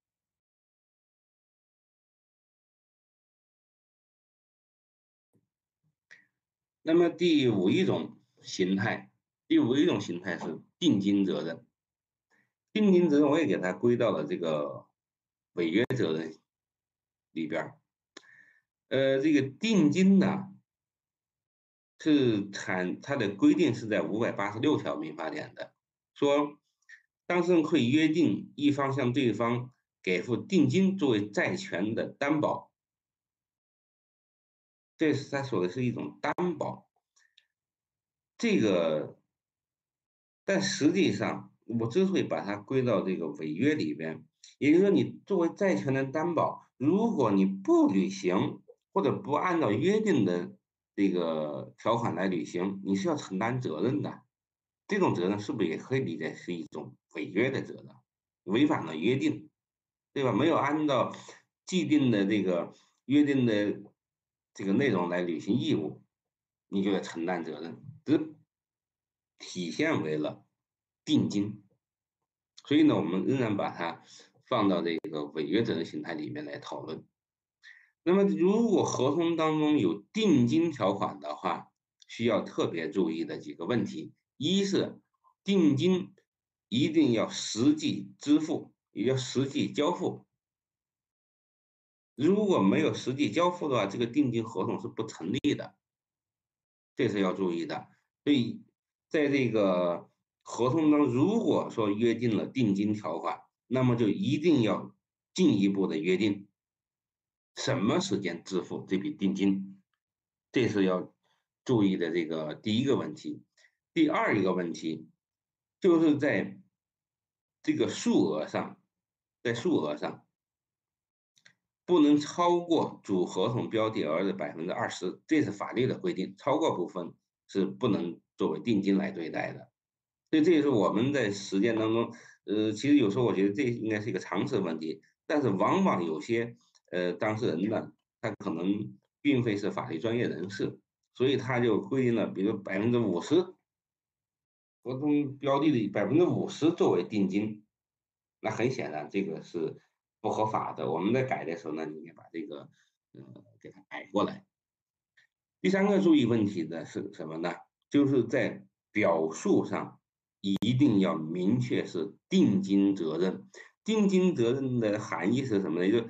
那么第五一种形态是定金责任。定金责任我也给它归到了这个违约责任里边儿。这个定金呢，它的规定是在586条民法典的，说当事人可以约定一方向对方给付定金作为债权的担保，这是他说的是一种担保。这个，但实际上我之所以把它归到这个违约里边，也就是说你作为债权的担保，如果你不履行或者不按照约定的这个条款来履行，你是要承担责任的。这种责任是不是也可以理解是一种违约的责任？违反了约定，对吧？没有按照既定的这个约定的这个内容来履行义务，你就得承担责任，这体现为了定金。所以呢，我们仍然把它放到这个违约责任形态里面来讨论。那么，如果合同当中有定金条款的话，需要特别注意的几个问题：一是定金一定要实际支付，也要实际交付。如果没有实际交付的话，这个定金合同是不成立的，这是要注意的。所以，在这个合同中，如果说约定了定金条款，那么就一定要进一步的约定什么时间支付这笔定金，这是要注意的这个第一个问题。第二一个问题，就是在这个数额上，在数额上不能超过主合同标的额的20%，这是法律的规定，超过部分是不能作为定金来对待的。所以这也是我们在实践当中，其实有时候我觉得这应该是一个常识问题，但是往往有些当事人呢，他可能并非是法律专业人士，所以他就规定了，比如50%合同标的的50%作为定金，那很显然这个是不合法的。我们在改的时候呢，应该把这个给它改过来。第三个注意问题呢是什么呢？就是在表述上一定要明确是定金责任。定金责任的含义是什么呢？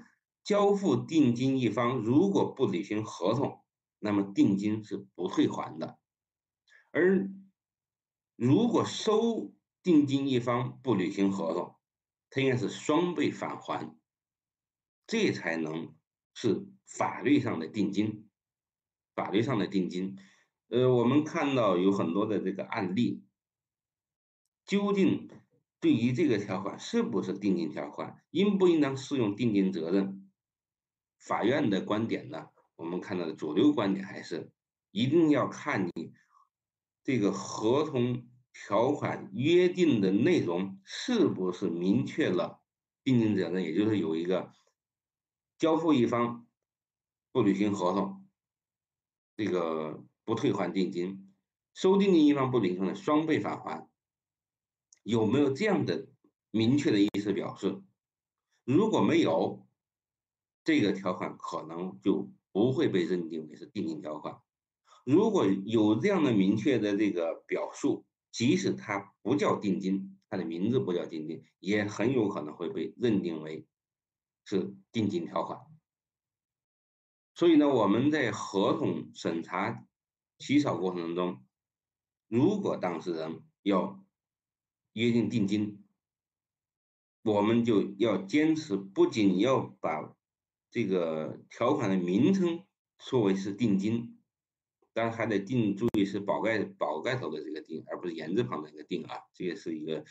交付定金一方如果不履行合同，那么定金是不退还的。而如果收定金一方不履行合同，他应该是双倍返还，这才能是法律上的定金。法律上的定金，我们看到有很多的这个案例，究竟对于这个条款是不是定金条款，应不应当适用定金责任？法院的观点呢，我们看到的主流观点还是一定要看你这个合同条款约定的内容是不是明确了定金责任，也就是有一个交付一方不履行合同，这个不退还定金，收定金一方不履行的双倍返还，有没有这样的明确的意思表示？如果没有，这个条款可能就不会被认定为是定金条款。如果有这样的明确的这个表述，即使它不叫定金，它的名字不叫定金，也很有可能会被认定为是定金条款。所以呢，我们在合同审查起草过程中，如果当事人要约定定金，我们就要坚持，不仅要把这个条款的名称说为是定金，当然还得注意是宝盖头的这个定，而不是言字旁的一个定啊，这也是一个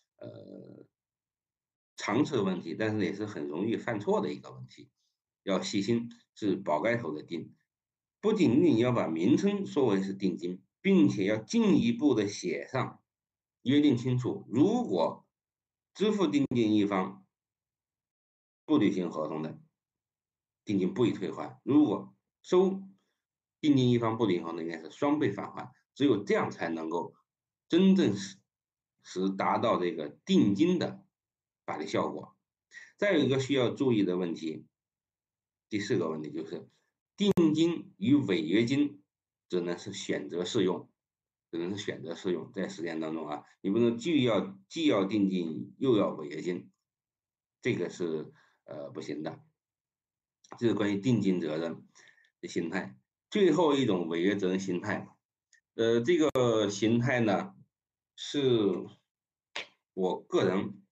常识问题，但是也是很容易犯错的一个问题，要细心，是宝盖头的定，不仅仅要把名称说为是定金，并且要进一步的写上约定清楚，如果支付定金一方不履行合同的，定金不予退还；如果收定金一方不履行合同，应该是双倍返还。只有这样才能够真正达到这个定金的法律效果。再有一个需要注意的问题，第4个问题就是定金与违约金只能是选择适用，在实践当中啊，你不能既要定金又要违约金，这个是不行的。这是关于定金责任的形态。最后一种违约责任形态，这个形态呢，是我个人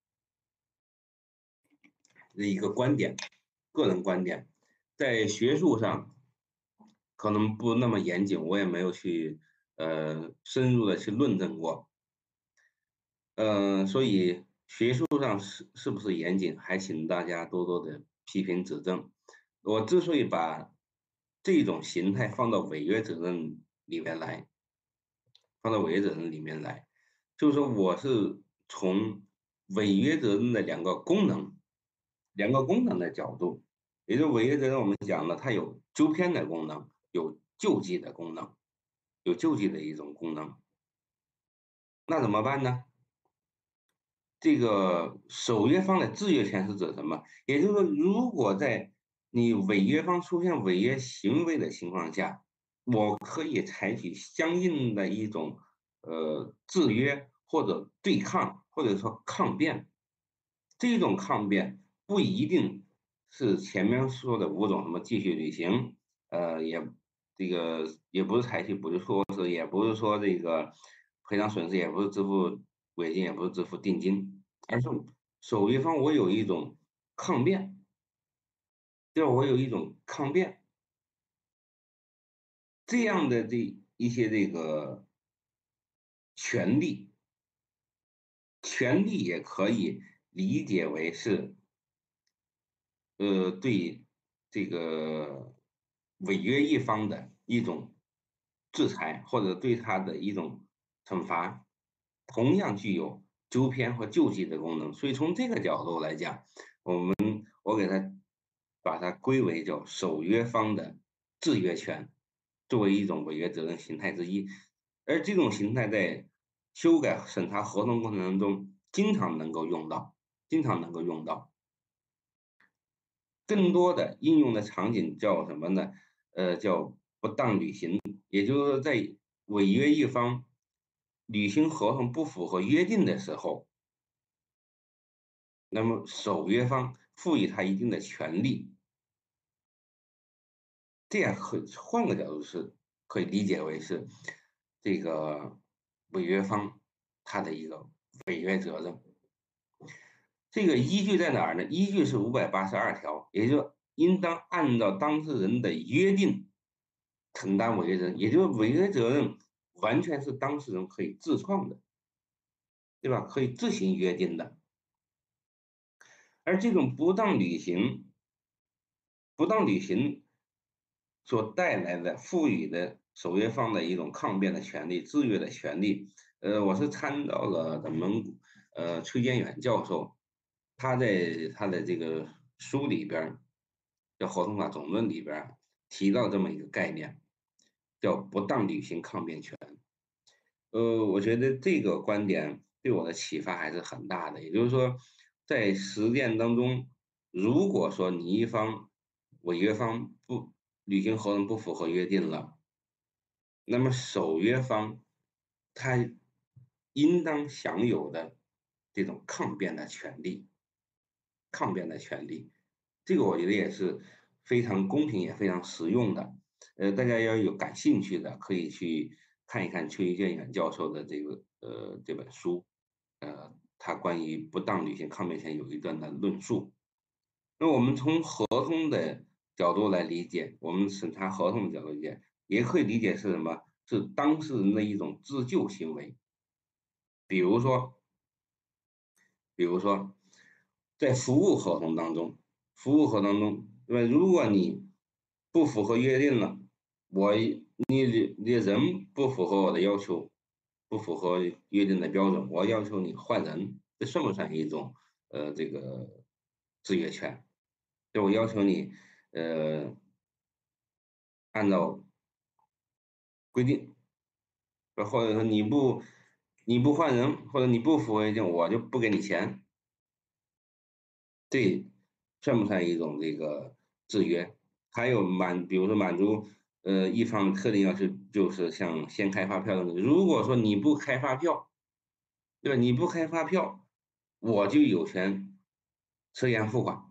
的一个观点，个人观点，在学术上可能不那么严谨，我也没有去深入的去论证过，所以学术上是不是严谨，还请大家多多的批评指正。我之所以把这种形态放到违约责任里面来，就是说我是从违约责任的两个功能的角度，也就是违约责任我们讲了，它有纠偏的功能，有救济的功能，有救济的一种功能。那怎么办呢？这个守约方的制约权是指什么？也就是说，如果在你违约方出现违约行为的情况下，我可以采取相应的一种制约或者对抗，或者说抗辩。这种抗辩不一定是前面说的5种什么继续履行，也这个也不是采取补救措施，也不是说这个赔偿损失，也不是支付违金，也不是支付定金，而是守约方我有一种抗辩，就是我有一种抗辩这样的一些这个权利，权利也可以理解为是对这个违约一方的一种制裁，或者对他的一种惩罚，同样具有纠偏和救济的功能。所以从这个角度来讲，我给它把它归为叫守约方的制约权，作为一种违约责任形态之一。而这种形态在修改审查合同过程当中，经常能够用到，经常能够用到。更多的应用的场景叫什么呢？叫不当履行，也就是说，在违约一方履行合同不符合约定的时候，那么守约方赋予他一定的权利， 这样换个角度是可以理解为是这个违约方他的一个违约责任。这个依据在哪儿呢？依据是582条，也就应当按照当事人的约定承担违约责任，也就是违约责任完全是当事人可以自创的，对吧？可以自行约定的。而这种不当履行所带来的赋予的守约方的一种抗辩的权利、制约的权利，我是参照了咱们崔建远教授，他在他的这个书里边儿叫《合同法总论》里边儿提到这么一个概念，叫不当履行抗辩权。我觉得这个观点对我的启发还是很大的。也就是说，在实践当中，如果说你一方违约方不履行合同不符合约定了，那么守约方他应当享有的这种抗辩的权利，这个我觉得也是非常公平也非常实用的。大家要有感兴趣的，可以去看一看崔建远教授的这本书，他关于不当履行抗辩权有一段的论述。那我们从合同的角度来理解，我们审查合同的角度理解，也可以理解是什么？是当事人的一种自救行为。比如说，比如说，在服务合同中，对吧？如果你不符合约定了，你人不符合我的要求，不符合约定的标准，我要求你换人，这算不算一种这个制约权？就我要求你呃按照规定，或者说你不换人，或者你不符合约定，我就不给你钱。这算不算一种这个制约？还有比如说满足一方特定要求，就是像先开发票的问题。如果说你不开发票，对吧？你不开发票，我就有权迟延付款。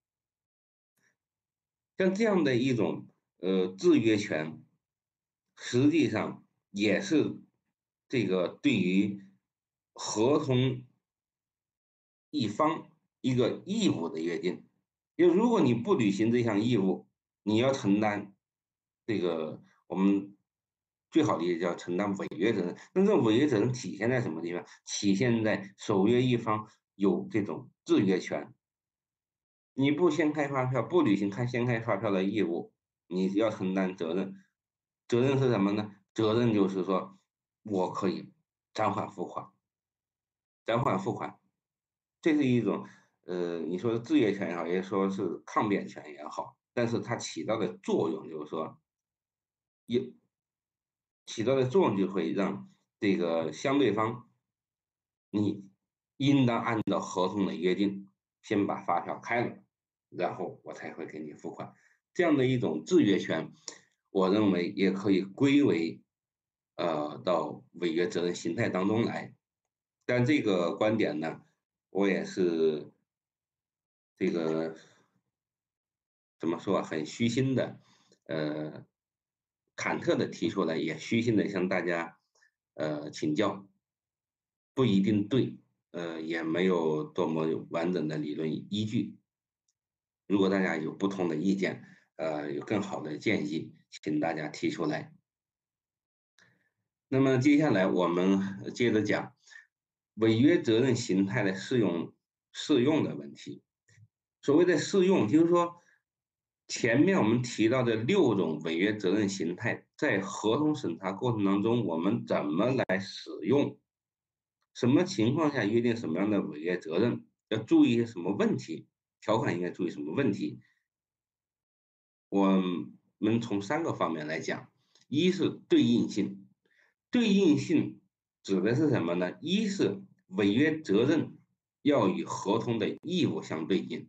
像这样的一种制约权，实际上也是这个对于合同一方一个义务的约定。就如果你不履行这项义务，你要承担这个我们最好理解叫承担违约责任。那这违约责任体现在什么地方？体现在守约一方有这种制约权。你不先开发票，不履行先开发票的义务，你要承担责任。责任是什么呢？责任就是说我可以暂缓付款，暂缓付款。这是一种，你说制约权也好，也说是抗辩权也好，但是它起到的作用就是说，也起到的作用就会让这个相对方，你应当按照合同的约定，先把发票开了，然后我才会给你付款。这样的一种制约权，我认为也可以归为，到违约责任形态当中来。但这个观点呢，我也是这个怎么说啊，很虚心的，呃，忐忑的提出来，也虚心的向大家请教，不一定对，也没有多么完整的理论依据。如果大家有不同的意见，有更好的建议，请大家提出来。那么接下来我们接着讲违约责任形态的适用的问题。所谓的适用，就是说前面我们提到的6种违约责任形态，在合同审查过程当中，我们怎么来使用？什么情况下约定什么样的违约责任？要注意一些什么问题？条款应该注意什么问题？我们从3个方面来讲，一是对应性，对应性指的是什么呢？一是违约责任要与合同的义务相对应。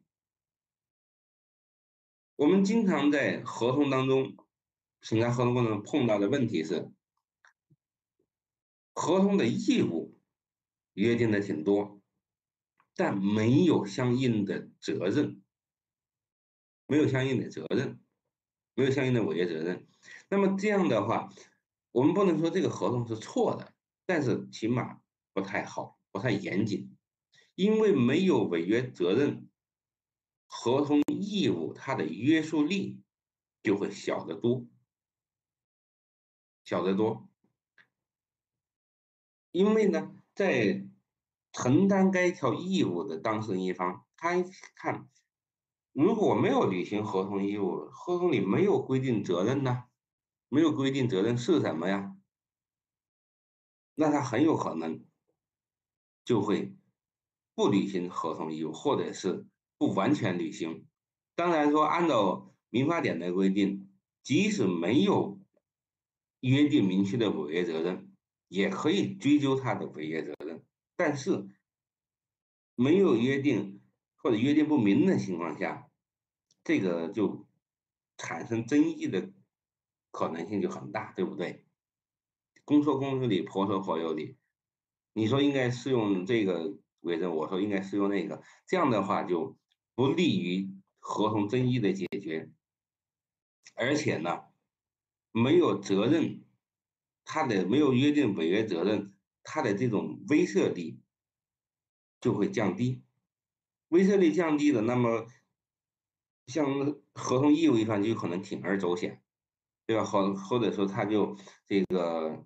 我们经常在合同当中，审查合同过程中碰到的问题是，合同的义务约定的挺多，但没有相应的责任，没有相应的责任。 没有相应的违约责任。那么这样的话，我们不能说这个合同是错的，但是起码不太好，不太严谨，因为没有违约责任，合同义务它的约束力就会小得多，小得多。因为呢，在承担该条义务的当事人一方，他一看，如果没有履行合同义务，合同里没有规定责任呢，没有规定责任是什么呀？那他很有可能就会不履行合同义务，或者是不完全履行。当然说，按照民法典的规定，即使没有约定明确的违约责任，也可以追究他的违约责任。但是没有约定或者约定不明的情况下，这个就产生争议的可能性就很大，对不对？公说公有理，婆说婆有理。你说应该适用这个为证，我说应该适用那个，这样的话就不利于合同争议的解决，而且呢，没有责任，他的没有约定违约责任，他的这种威慑力就会降低。威慑力降低了，那么像合同义务一方就有可能铤而走险，对吧？或者说他就这个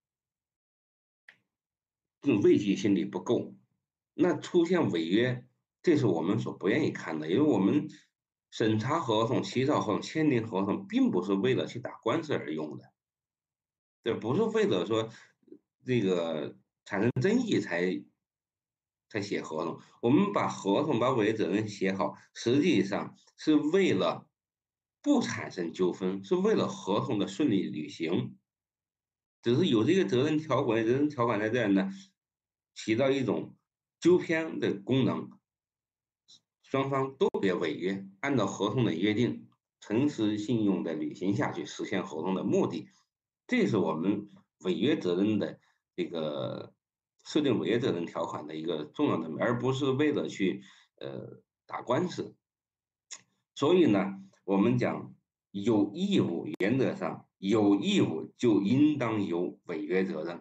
这种畏惧心理不够，那出现违约，这是我们所不愿意看的，因为我们审查合同、起草合同、签订合同，并不是为了去打官司而用的，对，不是为了说这个产生争议才写合同。我们把合同、把违约责任写好，实际上是为了不产生纠纷，是为了合同的顺利履行。只是有这个责任条款，责任条款在这儿呢，起到一种纠偏的功能，双方都别违约，按照合同的约定，诚实信用的履行下去，实现合同的目的。这是我们违约责任的这个设定违约责任条款的一个重要的，而不是为了去打官司。所以呢，我们讲有义务，原则上有义务就应当有违约责任。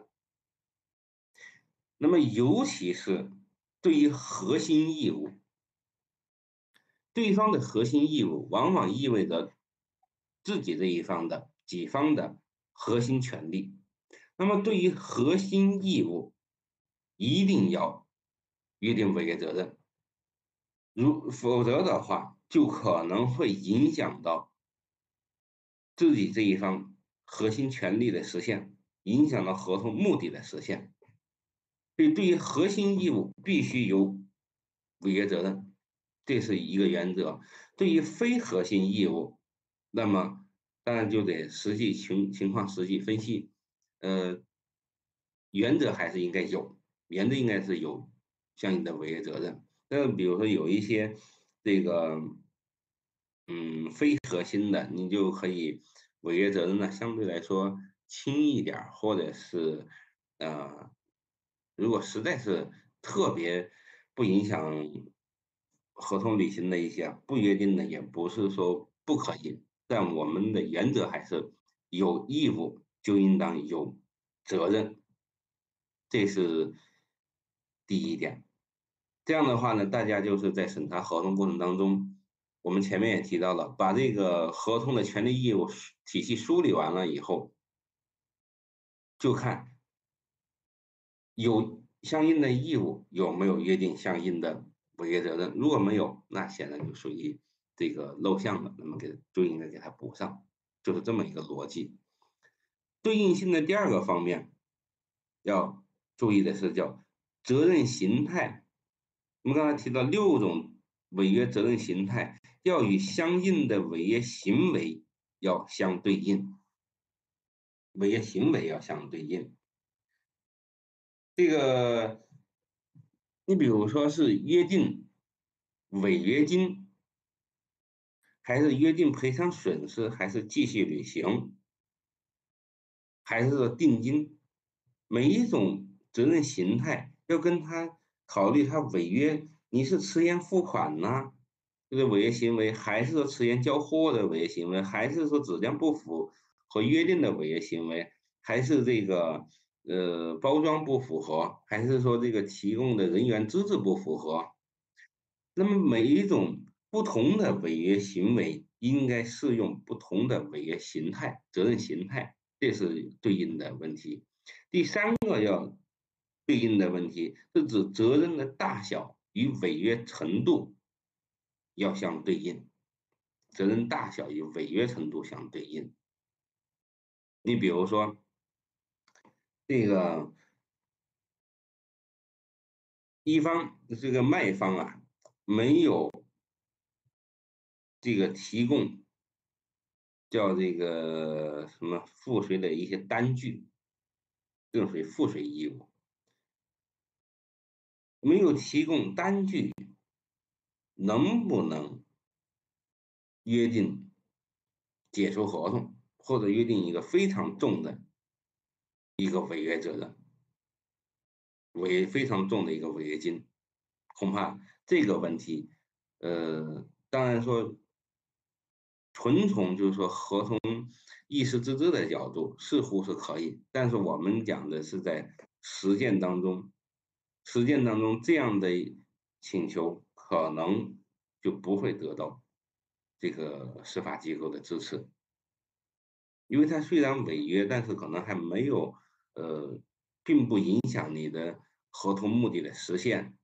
那么尤其是对于核心义务，对方的核心义务往往意味着自己这一方的己方的核心权利。那么对于核心义务，一定要约定违约责任，否则的话，就可能会影响到自己这一方核心权利的实现，影响到合同目的的实现。所以，对于核心义务必须有违约责任，这是一个原则。对于非核心义务，那么当然就得实际情况实际分析。呃，原则还是应该有，原则应该是有相应的违约责任。那比如说有一些这个非核心的，你就可以违约责任呢相对来说轻一点儿，或者是呃，如果实在是特别不影响合同履行的一些不约定的，也不是说不可以，但我们的原则还是有义务就应当有责任，这是第一点。这样的话呢，大家就是在审查合同过程当中，我们前面也提到了，把这个合同的权利义务体系梳理完了以后，就看有相应的义务有没有约定相应的违约责任。如果没有，那显然就属于这个漏项了，那么就应该给它补上，就是这么一个逻辑。对应性的第二个方面要注意的是叫责任形态。我们刚才提到6种违约责任形态，要与相应的违约行为要相对应，违约行为要相对应。这个，你比如说是约定违约金，还是约定赔偿损失，还是继续履行，还是说定金，每一种责任形态要跟他考虑他违约，你是迟延付款呢， 这个违约行为，还是说迟延交货的违约行为，还是说质量不符和约定的违约行为，还是这个包装不符合，还是说这个提供的人员资质不符合？那么每一种不同的违约行为，应该适用不同的违约形态、责任形态，这是对应的问题。第三个要对应的问题是指责任的大小与违约程度要相对应，责任大小与违约程度相对应。你比如说这个一方这个卖方啊，没有这个提供叫这个什么赋税的一些单据，这属于赋税义务。没有提供单据，能不能约定解除合同，或者约定一个非常重的一个违约责任，非常重的一个违约金？恐怕这个问题，当然说，纯从就是说合同意思自治的角度，似乎是可以，但是我们讲的是在实践当中，这样的请求可能就不会得到这个司法机构的支持，因为它虽然违约，但是可能还没有呃，并不影响你的合同目的的实现。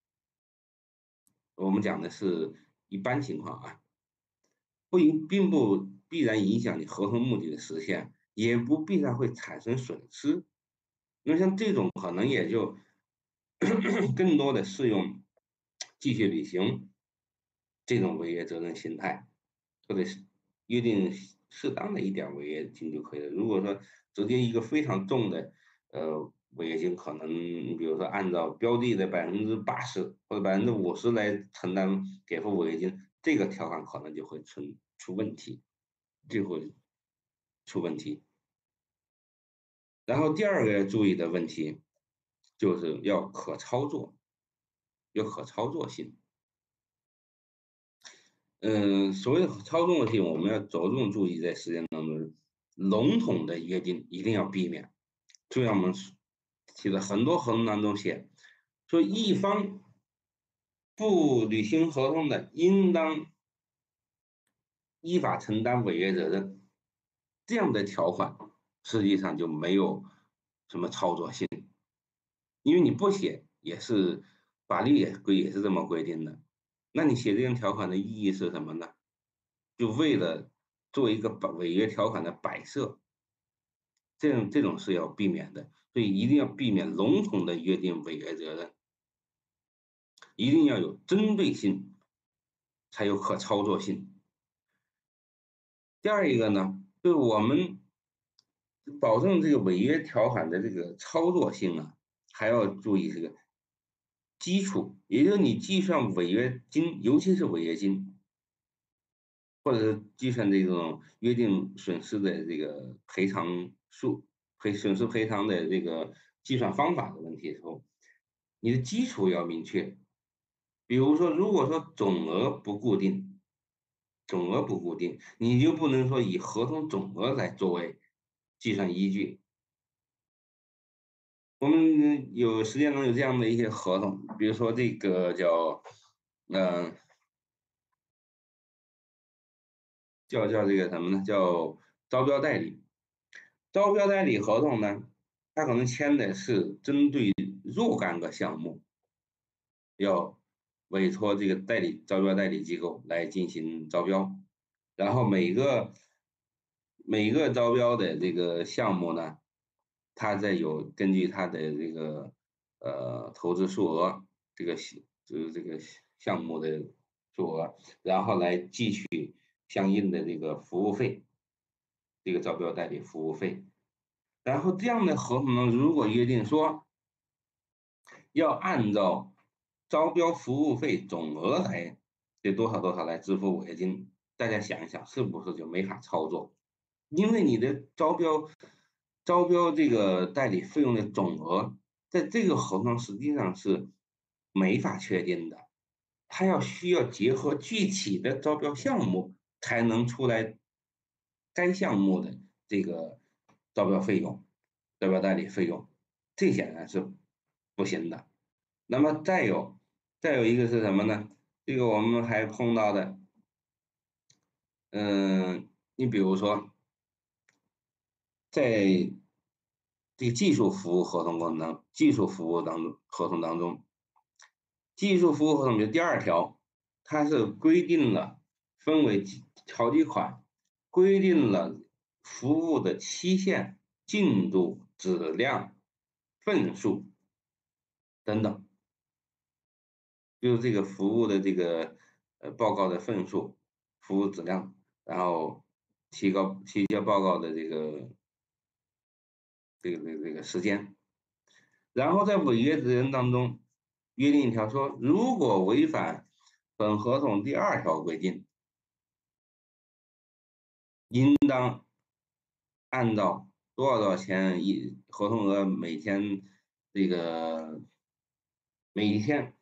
我们讲的是一般情况啊。并不必然影响你合同目的的实现，也不必然会产生损失。那像这种可能也就更多的适用继续履行这种违约责任形态，或者是约定适当的一点违约金就可以了。如果说直接一个非常重的违约金，可能你比如说按照标的的80%或者50%来承担给付违约金，这个条款可能就会出问题。就会出问题。然后第二个要注意的问题就是要可操作，有可操作性。所谓的操作性，我们要着重注意在实践当中，笼统的约定一定要避免。就像我们提的很多合同当中写，说一方不履行合同的，应当依法承担违约责任，这样的条款实际上就没有什么操作性。因为你不写也是法律也是这么规定的，那你写这样条款的意义是什么呢？就为了做一个违约条款的摆设，这种是要避免的，所以一定要避免笼统的约定违约责任，一定要有针对性，才有可操作性。第二一个呢，就是我们保证这个违约条款的这个操作性啊，还要注意这个基础，也就是你计算违约金，尤其是违约金，或者是计算这种约定损失的这个赔偿数、损失赔偿的这个计算方法的问题的时候，你的基础要明确。比如说，如果说总额不固定，你就不能说以合同总额来作为计算依据。我们实践中有这样的一些合同，比如说这个叫，嗯、叫这个什么呢？叫招标代理。招标代理合同呢，它可能签的是针对若干个项目，要委托这个招标代理机构来进行招标，然后每个招标的这个项目呢，它再根据它的这个投资数额，就是这个项目的数额，然后来计取相应的这个服务费，这个招标代理服务费。然后这样的合同呢，如果约定说要按照招标服务费总额来，得多少多少来支付违约金，大家想一想，是不是就没法操作？因为你的招标这个代理费用的总额，在这个合同实际上是没法确定的。 它需要结合具体的招标项目，才能出来该项目的这个招标费用、招标代理费用，这显然是不行的。那么再有一个是什么呢？这个我们还碰到的，你比如说在这个技术服务合同过程当技术服务当中合同当中，技术服务合同的第2条，它是规定了分为好几款，规定了服务的期限、进度、质量、份数等等，就是这个服务的这个报告的份数、服务质量，然后提交报告的这个时间。然后在违约责任当中约定一条说，如果违反本合同第2条规定，应当按照多少钱合同额每天这个每一天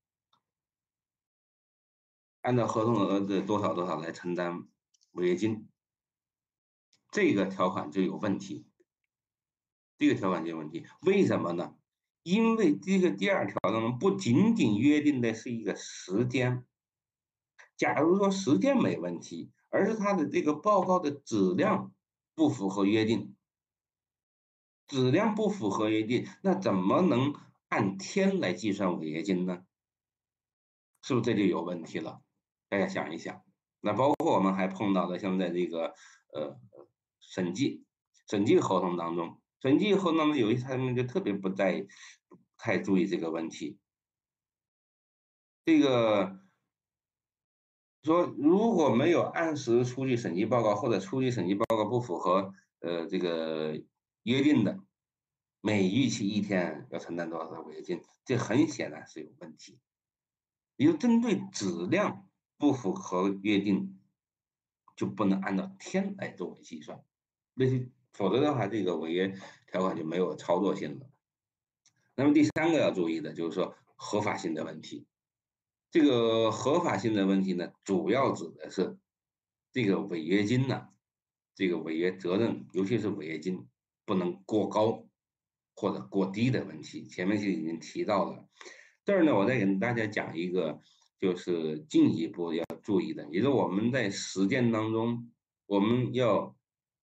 按照合同额的多少来承担违约金，这个条款就有问题。这个条款就有问题，为什么呢？因为这个第2条当中不仅仅约定的是一个时间，假如说时间没问题，而是它的这个报告的质量不符合约定，质量不符合约定，那怎么能按天来计算违约金呢？是不是这就有问题了？大家想一想。那包括我们还碰到的，像在这个呃审计合同当中，审计合同当中有一些他们就特别不太注意这个问题。这个说如果没有按时出具审计报告，或者出具审计报告不符合这个约定的，每逾期1天要承担多少的违约金，这很显然是有问题。也就针对质量不符合约定，就不能按照天来作为计算，否则的话，这个违约条款就没有操作性了。那么第3个要注意的就是说合法性的问题。这个合法性的问题呢，主要指的是这个违约金呢，这个违约责任，尤其是违约金不能过高或者过低的问题。前面就已经提到了。这儿呢，我再给大家讲一个，就是进一步要注意的，也就是我们在实践当中，我们要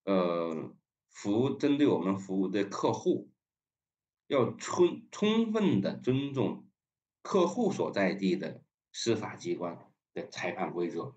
针对我们服务的客户，要充分的尊重客户所在地的司法机关的裁判规则，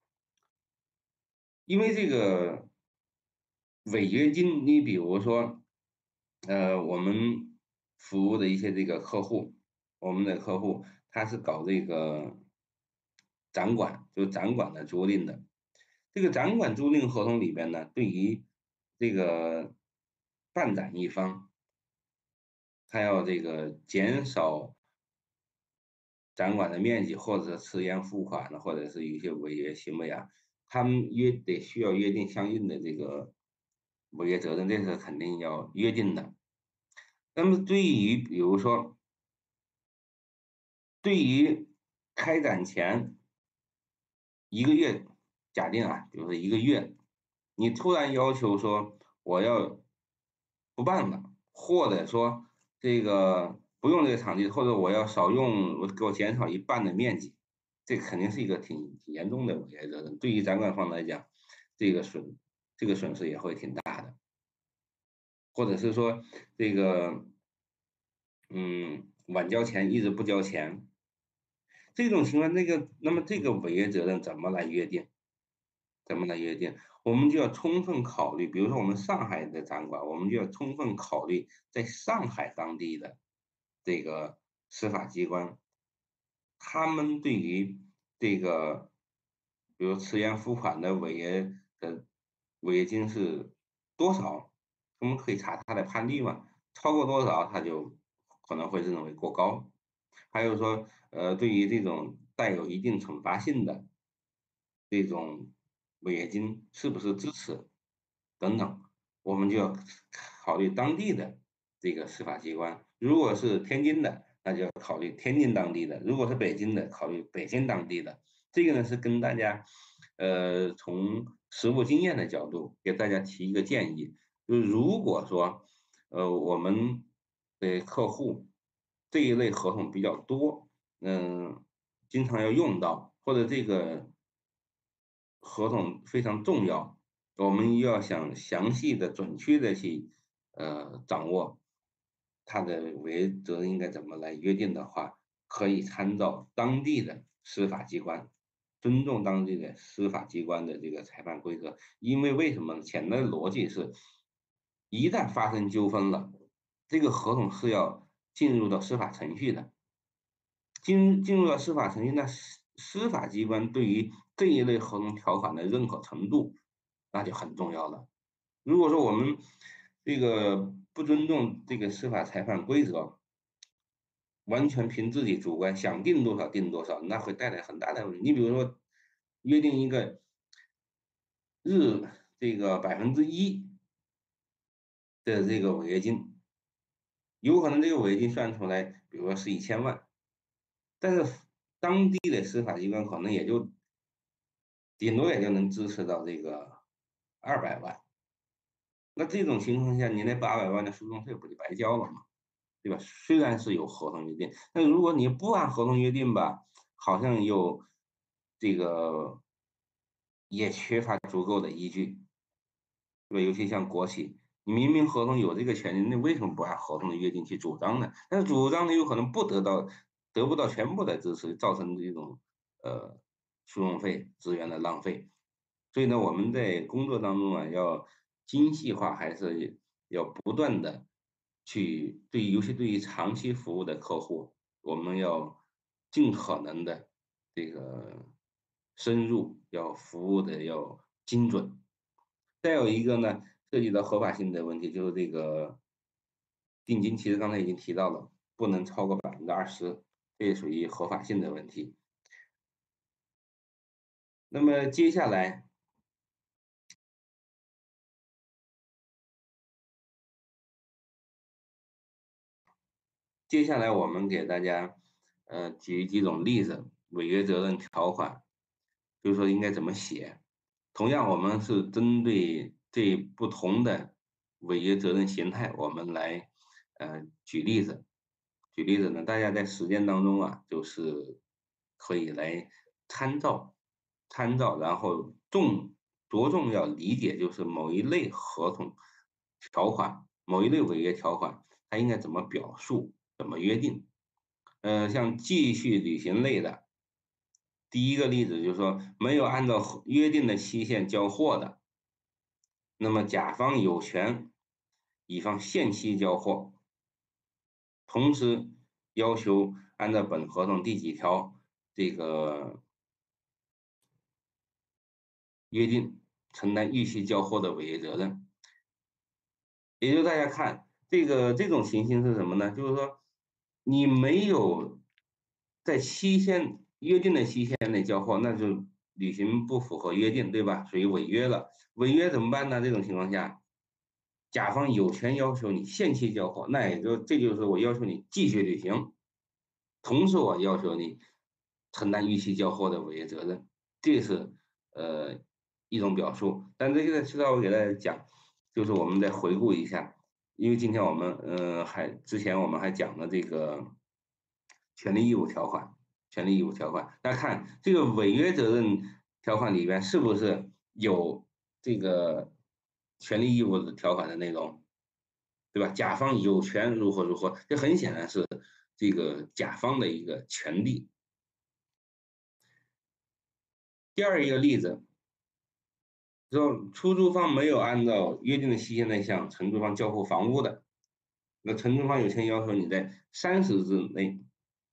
因为这个违约金，你比如说，我们服务的一些这个客户，我们的客户他是搞这个展馆，就是展馆的租赁的。这个展馆租赁合同里边呢，对于这个办展一方，他要这个减少展馆的面积，或者是迟延付款的，或者是一些违约行为啊，他们需要约定相应的这个违约责任，这是肯定要约定的。那么对于比如说，对于开展前1个月，假定啊，比如说1个月，你突然要求说我要不办了，或者说这个不用这个场地，或者我要少用，给我减少一半的面积，这肯定是一个挺严重的违约责任。对于展馆方来讲，这个损失也会挺大的，或者是说这个晚交钱一直不交钱，这种情况，那么这个违约责任怎么来约定？怎么来约定？我们就要充分考虑，比如说我们上海的展馆，我们就要充分考虑在上海当地的这个司法机关，他们对于这个，比如迟延付款的违约金是多少？我们可以查他的判例嘛，超过多少他就可能会认为过高。还有说，对于这种带有一定惩罚性的这种违约金是不是支持等等，我们就要考虑当地的这个司法机关。如果是天津的， 那就要考虑天津当地的；如果是北京的，考虑北京当地的。这个呢是跟大家，从实务经验的角度给大家提一个建议，就是如果说，我们的客户这一类合同比较多，经常要用到，或者这个合同非常重要，我们要想详细的、准确的去掌握它的违约责任应该怎么来约定的话，可以参照当地的司法机关，尊重当地的司法机关的这个裁判规则。因为为什么呢？潜在的逻辑是，一旦发生纠纷了，这个合同是要进入到司法程序的。进入到司法程序，那司法机关对于这一类合同条款的认可程度，那就很重要了。如果说我们这个不尊重这个司法裁判规则，完全凭自己主观想定多少定多少，那会带来很大的问题。你比如说，约定一个这个1%的这个违约金，有可能这个违约金算出来，比如说是1000万，但是当地的司法机关可能顶多也就能支持到这个200万。那这种情况下，你那800万的诉讼费不就白交了吗？对吧？虽然是有合同约定，但如果你不按合同约定吧，好像又这个也缺乏足够的依据，对吧？尤其像国企，你明明合同有这个权利，那为什么不按合同的约定去主张呢？但是主张呢，有可能得不到全部的支持，造成这种诉讼费资源的浪费。所以呢，我们在工作当中啊，要精细化，还是要不断的去尤其对于长期服务的客户，我们要尽可能的这个深入，要服务的要精准。再有一个呢，涉及到合法性的问题，就是这个定金，其实刚才已经提到了，不能超过20%，这也属于合法性的问题。那么接下来我们给大家举几种例子，违约责任条款，就是说应该怎么写。同样，我们是针对这不同的违约责任形态，我们来举例子。举例子呢，大家在实践当中啊，就是可以来参照，然后着重要理解，就是某一类合同条款、某一类违约条款，它应该怎么表述、怎么约定。像继续履行类的，第一个例子就是说，没有按照约定的期限交货的，那么甲方有权乙方限期交货，同时要求按照本合同第几条这个约定承担逾期交货的违约责任。也就大家看这种情形是什么呢？就是说你没有在约定的期限内交货，那就履行不符合约定，对吧？属于违约了。违约怎么办呢？这种情况下，甲方有权要求你限期交货，那这就是我要求你继续履行，同时我要求你承担逾期交货的违约责任，这是呃一种表述。但这个需要我给大家讲，就是我们再回顾一下，因为今天我们之前我们还讲了这个权利义务条款，大家看这个违约责任条款里边是不是有这个权利义务的条款的内容？对吧？甲方有权如何如何，这很显然是这个甲方的一个权利。第二一个例子，说出租方没有按照约定的期限内向承租方交付房屋的，那承租方有权要求你在30日内，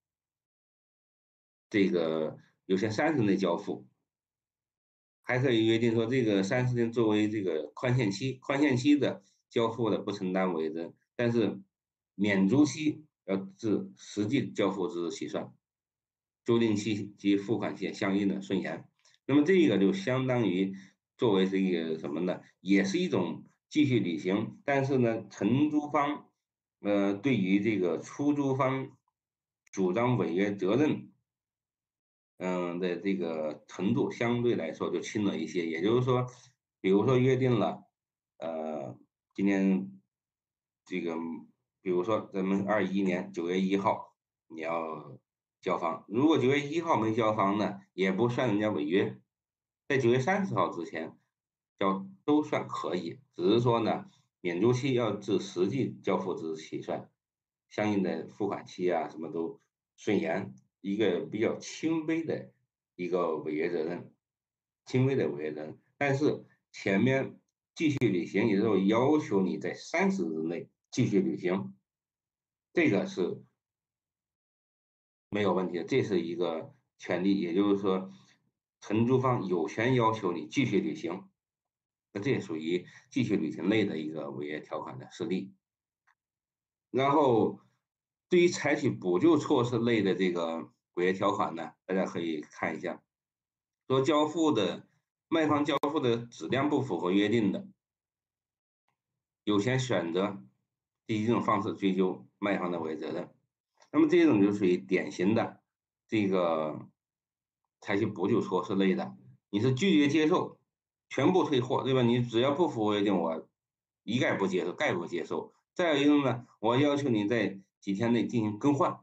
这个30日内交付，还可以约定说这个30天作为这个宽限期的交付的不承担违约责任，但是免租期要自实际交付之日起算。租赁期及付款期相应的顺延。那么这个就相当于作为这个什么呢？也是一种继续履行，但是呢，承租方对于这个出租方主张违约责任，的这个程度相对来说就轻了一些。也就是说，比如说约定了，呃，今年这个，比如说咱们21年9月1号你要交房，如果9月1号没交房呢，也不算人家违约，在9月30号之前交都算可以，只是说呢，免租期要自实际交付之日起算，相应的付款期啊什么都顺延，一个比较轻微的一个违约责任，轻微的违约责任。但是前面继续履行，也就是要求你在30日内继续履行，这个是没有问题的，这是一个权利，也就是说，承租方有权要求你继续履行，那这也属于继续履行类的一个违约条款的事例。然后，对于采取补救措施类的这个违约条款呢，大家可以看一下，说卖方交付的质量不符合约定的，有权选择第一种方式追究卖方的违约责任。那么这种就属于典型的这个采取补救措施类的，你是拒绝接受，全部退货，对吧？你只要不符合约定，我一概不接受，概不接受。再有一种呢，我要求你在几天内进行更换。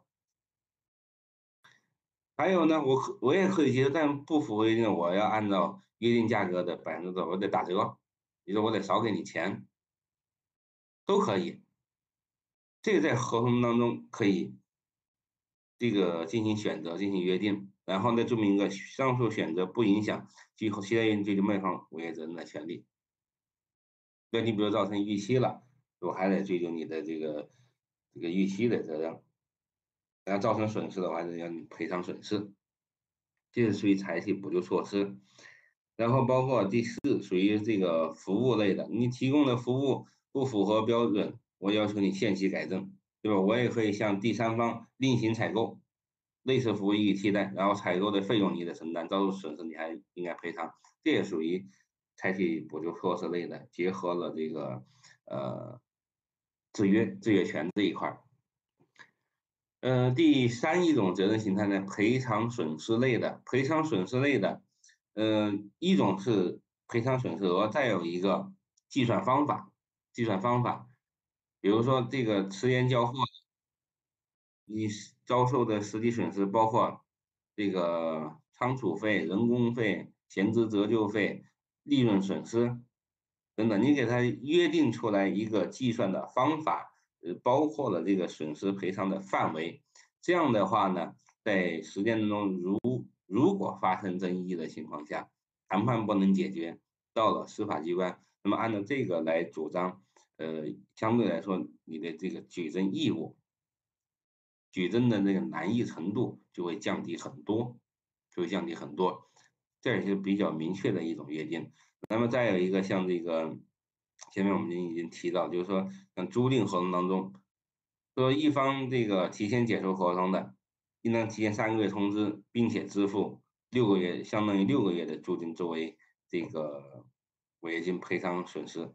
还有呢，我也可以接受，但不符合约定，我要按照约定价格的多少，我得打折，比如说我得少给你钱，都可以。这个在合同当中可以这个进行选择，进行约定，然后再注明一个上述选择不影响其他原因追究卖方违约责任的权利。那你比如造成逾期了，我还得追究你的这个逾期的责任，然后造成损失的话，就要你赔偿损失，这是属于采取补救措施。然后包括第4，属于这个服务类的，你提供的服务不符合标准，我要求你限期改正，对吧？我也可以向第三方另行采购类似服务予以替代，然后采购的费用你得承担，遭受损失你还应该赔偿，这也属于采取补救措施类的，结合了这个制约权这一块儿。第3一种责任形态呢，赔偿损失类的，一种是赔偿损失额，再有一个计算方法，比如说这个迟延交货，你遭受的实际损失包括这个仓储费、人工费、闲置折旧费、利润损失等等，你给他约定出来一个计算的方法，包括了这个损失赔偿的范围。这样的话呢，在实践当中，如果发生争议的情况下，谈判不能解决，到了司法机关，那么按照这个来主张，相对来说你的这个举证义务。举证的那个难易程度就会降低很多，这也是比较明确的一种约定。那么再有一个像这个，前面我们已经提到，就是说像租赁合同当中，说一方这个提前解除合同的，应当提前3个月通知，并且支付6个月，相当于6个月的租金作为这个违约金赔偿损失。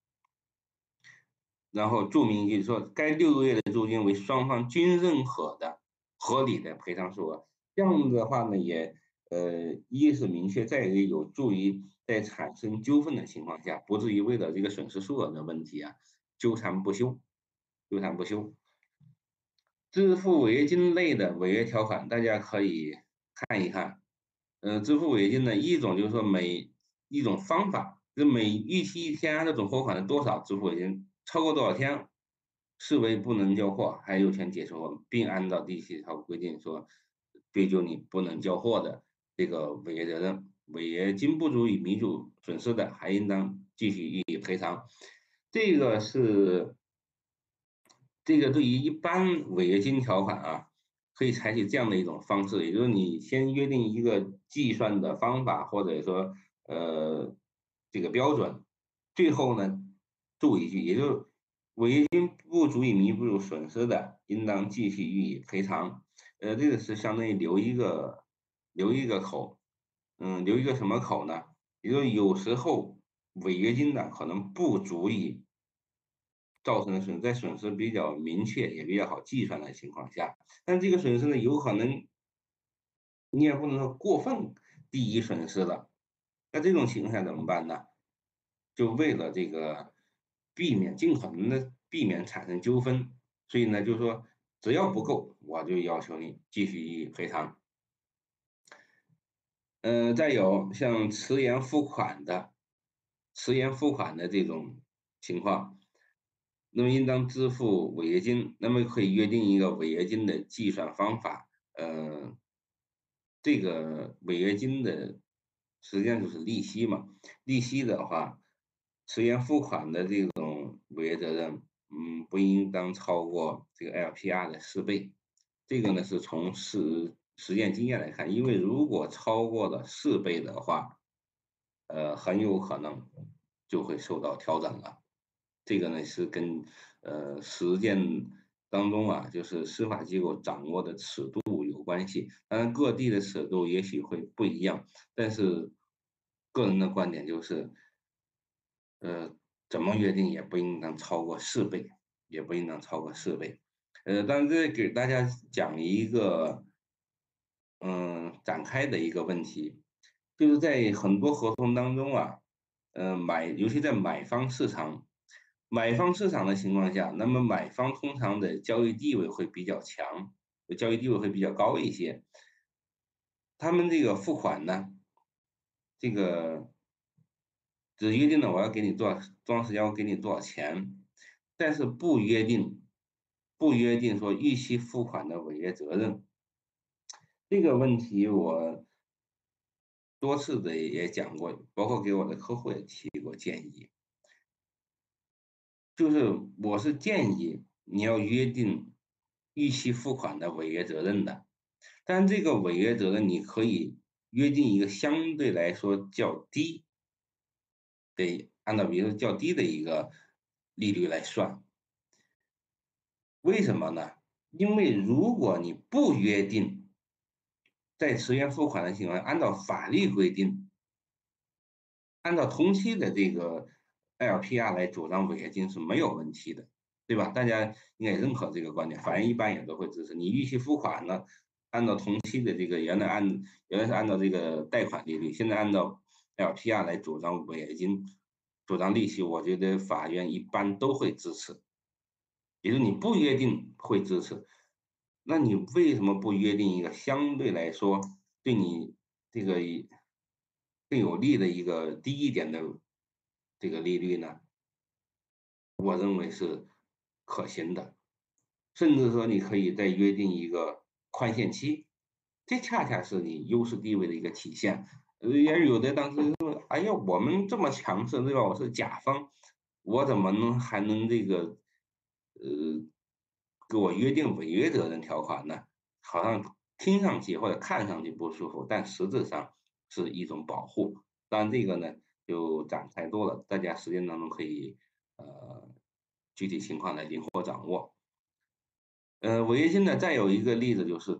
然后注明就是说，该6个月的租金为双方均认可的合理的赔偿数额。这样的话呢，也一是明确，再一个有助于在产生纠纷的情况下，不至于为了这个损失数额的问题啊纠缠不休，纠缠不休。支付违约金类的违约条款，大家可以看一看。支付违约金的一种就是说每一种方法，就每逾期1天按照总货款的多少支付违约金，超过多少天视为不能交货，还有权解除合同，并按照第7条规定说追究你不能交货的这个违约责任。违约金不足以弥补损失的，还应当继续予以赔偿。这个是这个对于一般违约金条款啊，可以采取这样的一种方式，也就是你先约定一个计算的方法，或者说这个标准，最后呢注一句，也就是违约金不足以弥补损失的，应当继续予以赔偿。这个是相当于留一个口，留一个什么口呢？也就是有时候违约金呢可能不足以造成的损失比较明确，也比较好计算的情况下，但这个损失呢，有可能你也不能说过分第一损失了。那这种情况下怎么办呢？就为了这个尽可能的避免产生纠纷，所以呢，就是说只要不够，我就要求你继续予以赔偿。再有像迟延付款的这种情况，那么应当支付违约金，那么可以约定一个违约金的计算方法。这个违约金的实际上就是利息嘛，利息的话，迟延付款的这种违约责任，不应当超过这个 LPR 的4倍。这个呢是从实践经验来看，因为如果超过了4倍的话，很有可能就会受到调整了。这个呢是跟实践当中啊，就是司法机构掌握的尺度有关系。当然各地的尺度也许会不一样，但是个人的观点就是，呃，怎么约定也不应当超过四倍，也不应当超过四倍。当然这给大家讲一个展开的一个问题，就是在很多合同当中啊，尤其在买方市场的情况下，那么买方通常的交易地位会比较强，交易地位会比较高一些。他们这个付款呢，这个只约定了我要给你多长时间，我给你多少钱，但是不约定说逾期付款的违约责任。这个问题我多次的也讲过，包括给我的客户也提过建议，就是我是建议你要约定逾期付款的违约责任的，但这个违约责任你可以约定一个相对来说较低，按照比如说较低的一个利率来算。为什么呢？因为如果你不约定在迟延付款的情况下，按照法律规定，按照同期的这个 LPR 来主张违约金是没有问题的，对吧？大家应该也认可这个观点，法院一般也都会支持。你逾期付款呢，按照同期的这个原来是按照这个贷款利率，现在按照 LPR 来主张违约金、主张利息，我觉得法院一般都会支持。也就是你不约定会支持，那你为什么不约定一个相对来说对你这个更有利的一个低一点的这个利率呢？我认为是可行的，甚至说你可以再约定一个宽限期，这恰恰是你优势地位的一个体现。也有的当时说，哎呀，我们这么强势，对吧？我是甲方，我怎么还能呃，给我约定违约责任条款呢？好像听上去或者看上去不舒服，但实质上是一种保护。当然，这个呢就展开多了，大家实践当中可以具体情况来灵活掌握。违约金呢，再有一个例子就是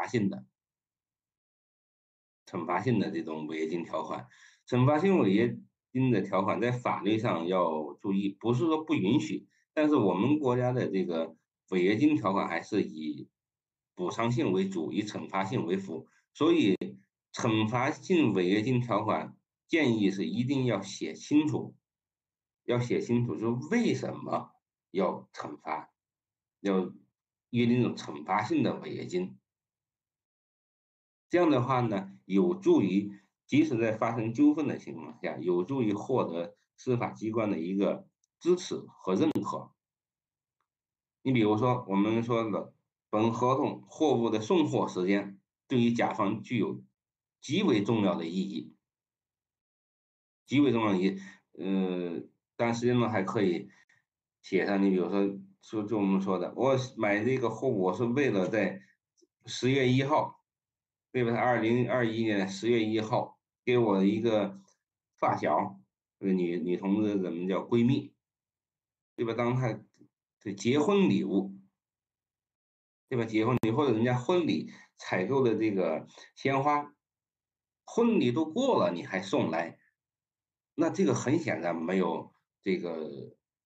惩罚性的这种违约金条款。惩罚性违约金的条款在法律上要注意，不是说不允许，但是我们国家的这个违约金条款还是以补偿性为主，以惩罚性为辅。所以，惩罚性违约金条款建议是一定要写清楚，就是为什么要惩罚，要约定这种惩罚性的违约金。这样的话呢，有助于即使在发生纠纷的情况下，有助于获得司法机关的一个支持和认可。你比如说，我们说的本合同货物的送货时间对于甲方具有极为重要的意义，极为重要的意义。呃，但实际上还可以写上，你比如说，就我们说的，我买这个货物，我是为了在10月1号。对吧？2021年10月1号，给我一个发小，女同志，怎么叫闺蜜，对吧？当她的结婚礼物，对吧？结婚礼或者人家婚礼采购的这个鲜花，婚礼都过了，你还送来，那这个很显然没有这个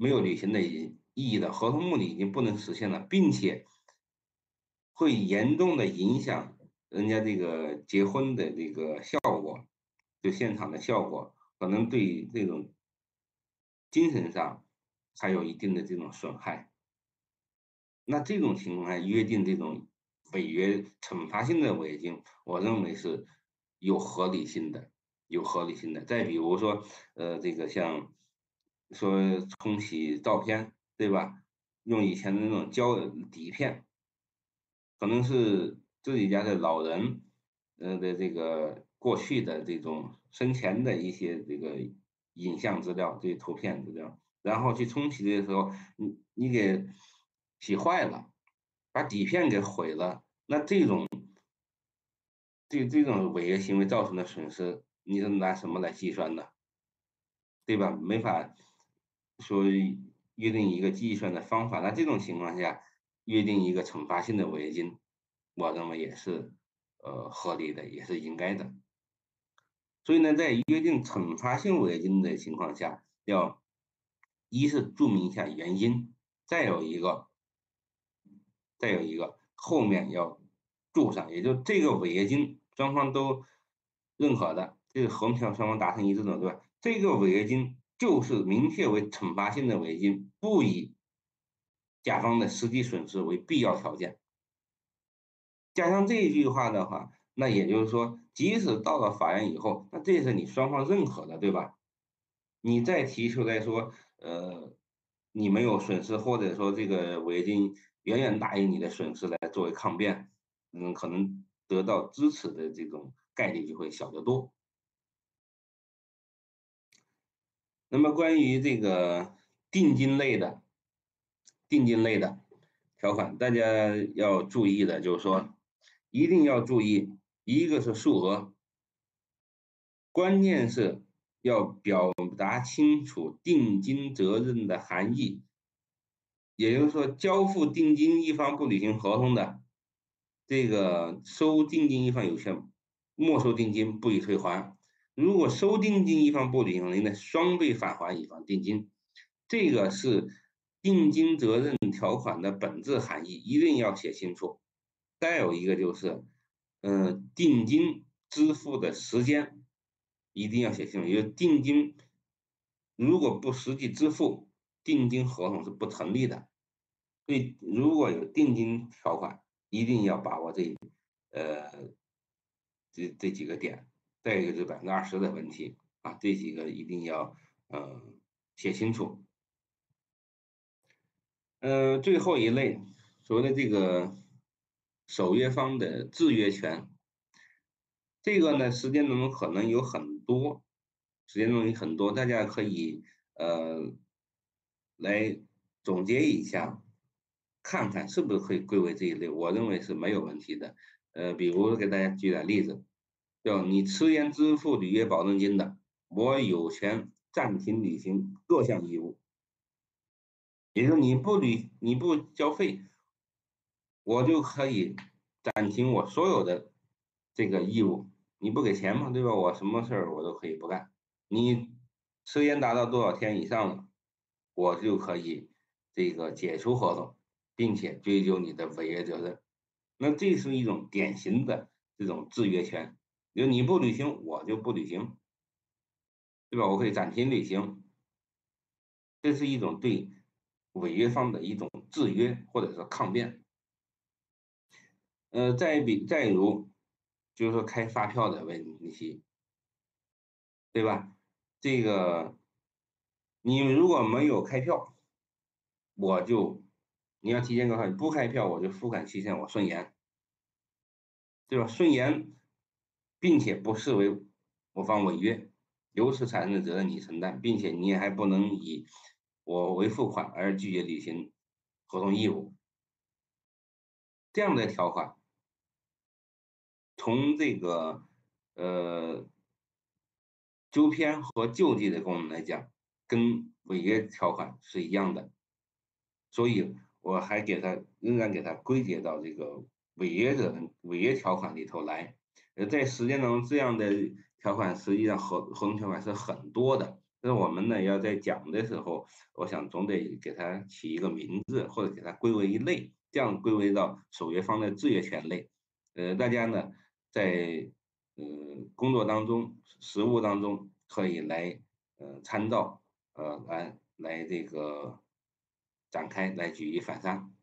没有履行的意义的，合同目的已经不能实现了，并且会严重的影响人家这个结婚的这个效果，就现场的效果，可能对这种精神上还有一定的这种损害。那这种情况下约定这种违约惩罚性的违约金，我认为是有合理性的，有合理性的。再比如说，这个像说冲洗照片，对吧？用以前的那种胶底片，可能是自己家的老人，的这个过去的这种生前的一些这个影像资料，这些图片资料，然后去冲洗的时候，你给洗坏了，把底片给毁了，那这种违约行为造成的损失，你是拿什么来计算的？对吧？没法说约定一个计算的方法。那这种情况下，约定一个惩罚性的违约金，我认为也是合理的，也是应该的。所以呢，在约定惩罚性违约金的情况下，要一是注明一下原因，再有一个，后面要注上，也就这个违约金双方都认可的，这个合同条双方达成一致的，对吧？这个违约金就是明确为惩罚性的违约金，不以甲方的实际损失为必要条件。加上这一句话的话，那也就是说，即使到了法院以后，那这是你双方认可的，对吧？你再提出来说，你没有损失，或者说这个违约金远远大于你的损失来作为抗辩，可能得到支持的这种概率就会小得多。那么关于这个定金类的定金类的条款，大家要注意的就是说，一定要注意，一个是数额，关键是要表达清楚定金责任的含义。也就是说，交付定金一方不履行合同的，这个收定金一方有权没收定金，不予退还。如果收定金一方不履行，那双倍返还乙方定金。这个是定金责任条款的本质含义，一定要写清楚。再有一个就是，定金支付的时间一定要写清楚，因为定金如果不实际支付，定金合同是不成立的。所以如果有定金条款，一定要把握呃这几个点。再一个就是20%的问题啊，这几个一定要写清楚。最后一类所谓的这个守约方的制约权，这个呢时间中可能有很多，大家可以来总结一下，看看是不是可以归为这一类。我认为是没有问题的。比如给大家举点例子，叫你迟延支付履约保证金的，我有权暂停履行各项义务。也就是你不交费，我就可以暂停我所有的这个义务。你不给钱嘛，对吧？我什么事儿我都可以不干。你时间达到多少天以上了，我就可以这个解除合同，并且追究你的违约责任。那这是一种典型的这种制约权，就你不履行，我就不履行，对吧？我可以暂停履行，这是一种对违约方的一种制约或者说抗辩。再如，就是说开发票的问题，对吧？这个你如果没有开票，我就你要提前告诉你不开票，我就付款期限我顺延，对吧？顺延，并且不视为我方违约，由此产生的责任你承担，并且你也还不能以我为付款而拒绝履行合同义务，这样的条款。从这个呃纠偏和救济的功能来讲，跟违约条款是一样的，所以我还仍然给它归结到这个违约条款里头来。在实践当中，这样的条款实际上合同条款是很多的， 那我们呢要在讲的时候，我想总得给它起一个名字，或者给它归为一类，这样归为到守约方的制约权类。大家呢在工作当中、实务当中可以来参照，来这个展开来举一反三。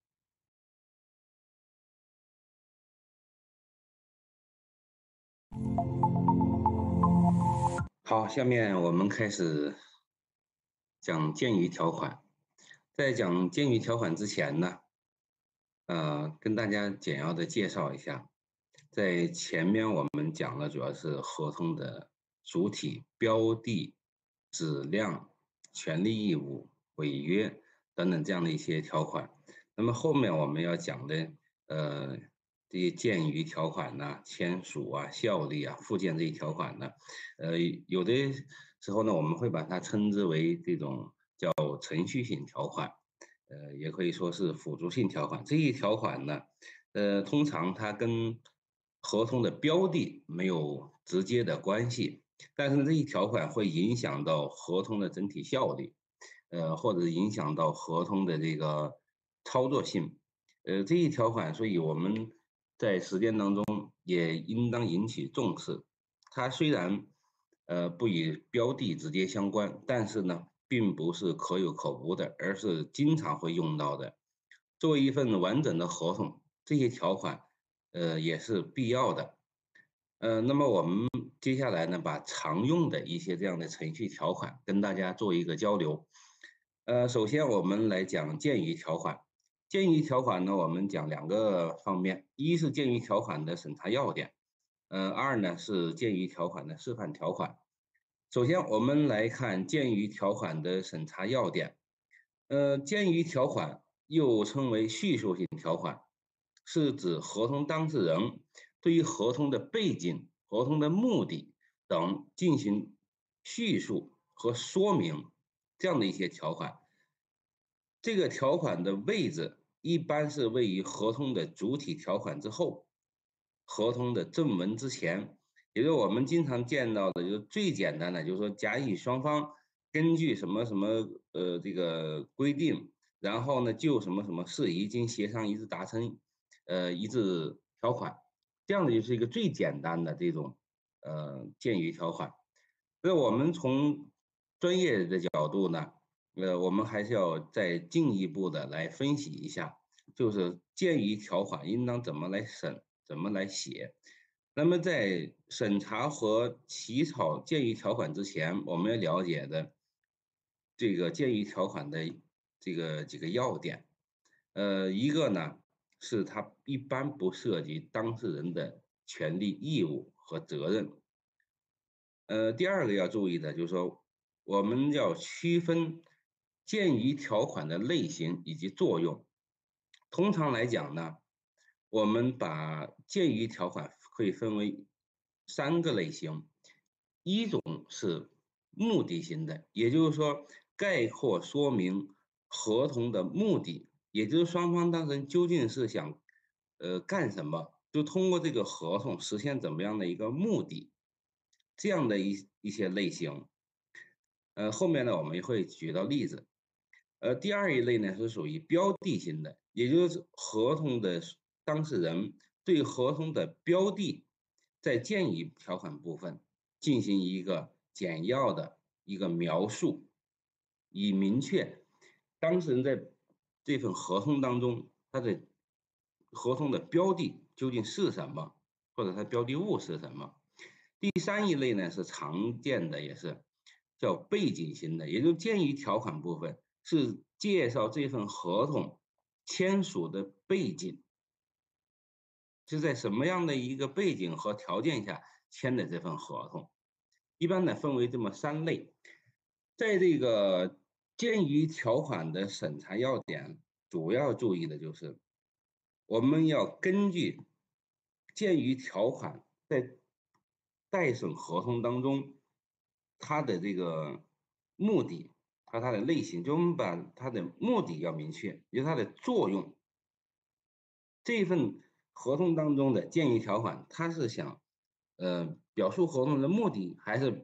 好，下面我们开始讲鉴于条款。在讲鉴于条款之前呢，跟大家简要的介绍一下，在前面我们讲了主要是合同的主体、标的、质量、权利义务、违约等等这样的一些条款。那么后面我们要讲的，呃，这些鉴于条款呐、签署啊、效力啊、附件这些条款呢，有的时候呢，我们会把它称之为这种叫程序性条款。也可以说是辅助性条款。这一条款呢，通常它跟合同的标的没有直接的关系，但是呢，这一条款会影响到合同的整体效力，或者影响到合同的这个操作性。这一条款，所以我们在实践当中也应当引起重视。它虽然不与标的直接相关，但是呢，并不是可有可无的，而是经常会用到的。作为一份完整的合同，这些条款也是必要的。那么我们接下来呢，把常用的一些这样的程序条款跟大家做一个交流。首先我们来讲鉴于条款。鉴于条款呢，我们讲两个方面，一是鉴于条款的审查要点，二呢是鉴于条款的示范条款。首先，我们来看鉴于条款的审查要点。鉴于条款又称为叙述性条款，是指合同当事人对于合同的背景、合同的目的等进行叙述和说明这样的一些条款。这个条款的位置一般是位于合同的主体条款之后，合同的正文之前，也就是我们经常见到的，就是最简单的，就是说甲乙双方根据什么什么这个规定，然后呢就什么什么事宜经协商一致达成一致条款，这样的就是一个最简单的这种鉴于条款。那我们从专业的角度呢，我们还是要再进一步的来分析一下，就是鉴于条款应当怎么来审，怎么来写。那么在审查和起草鉴于条款之前，我们要了解的这个鉴于条款的这个几个要点。一个呢是它一般不涉及当事人的权利义务和责任。第二个要注意的就是说，我们要区分鉴于条款的类型以及作用。通常来讲呢，我们把鉴于条款可以分为三个类型。一种是目的性的，也就是说概括说明合同的目的，也就是双方当事人究竟是想干什么，就通过这个合同实现怎么样的一个目的。这样的一些类型。后面呢我们也会举到例子。第二一类呢是属于标的型的，也就是合同的当事人对合同的标的在鉴于条款部分进行一个简要的一个描述，以明确当事人在这份合同当中他的合同的标的究竟是什么，或者它标的物是什么。第三一类呢是常见的，也是叫背景型的，也就是鉴于条款部分是介绍这份合同签署的背景，是在什么样的一个背景和条件下签的这份合同。一般呢分为这么三类。在这个鉴于条款的审查要点，主要注意的就是我们要根据鉴于条款在待审合同当中，它的这个目的和它的类型，就我们把它的目的要明确，也就是它的作用。这份合同当中的鉴于条款，它是想表述合同的目的，还是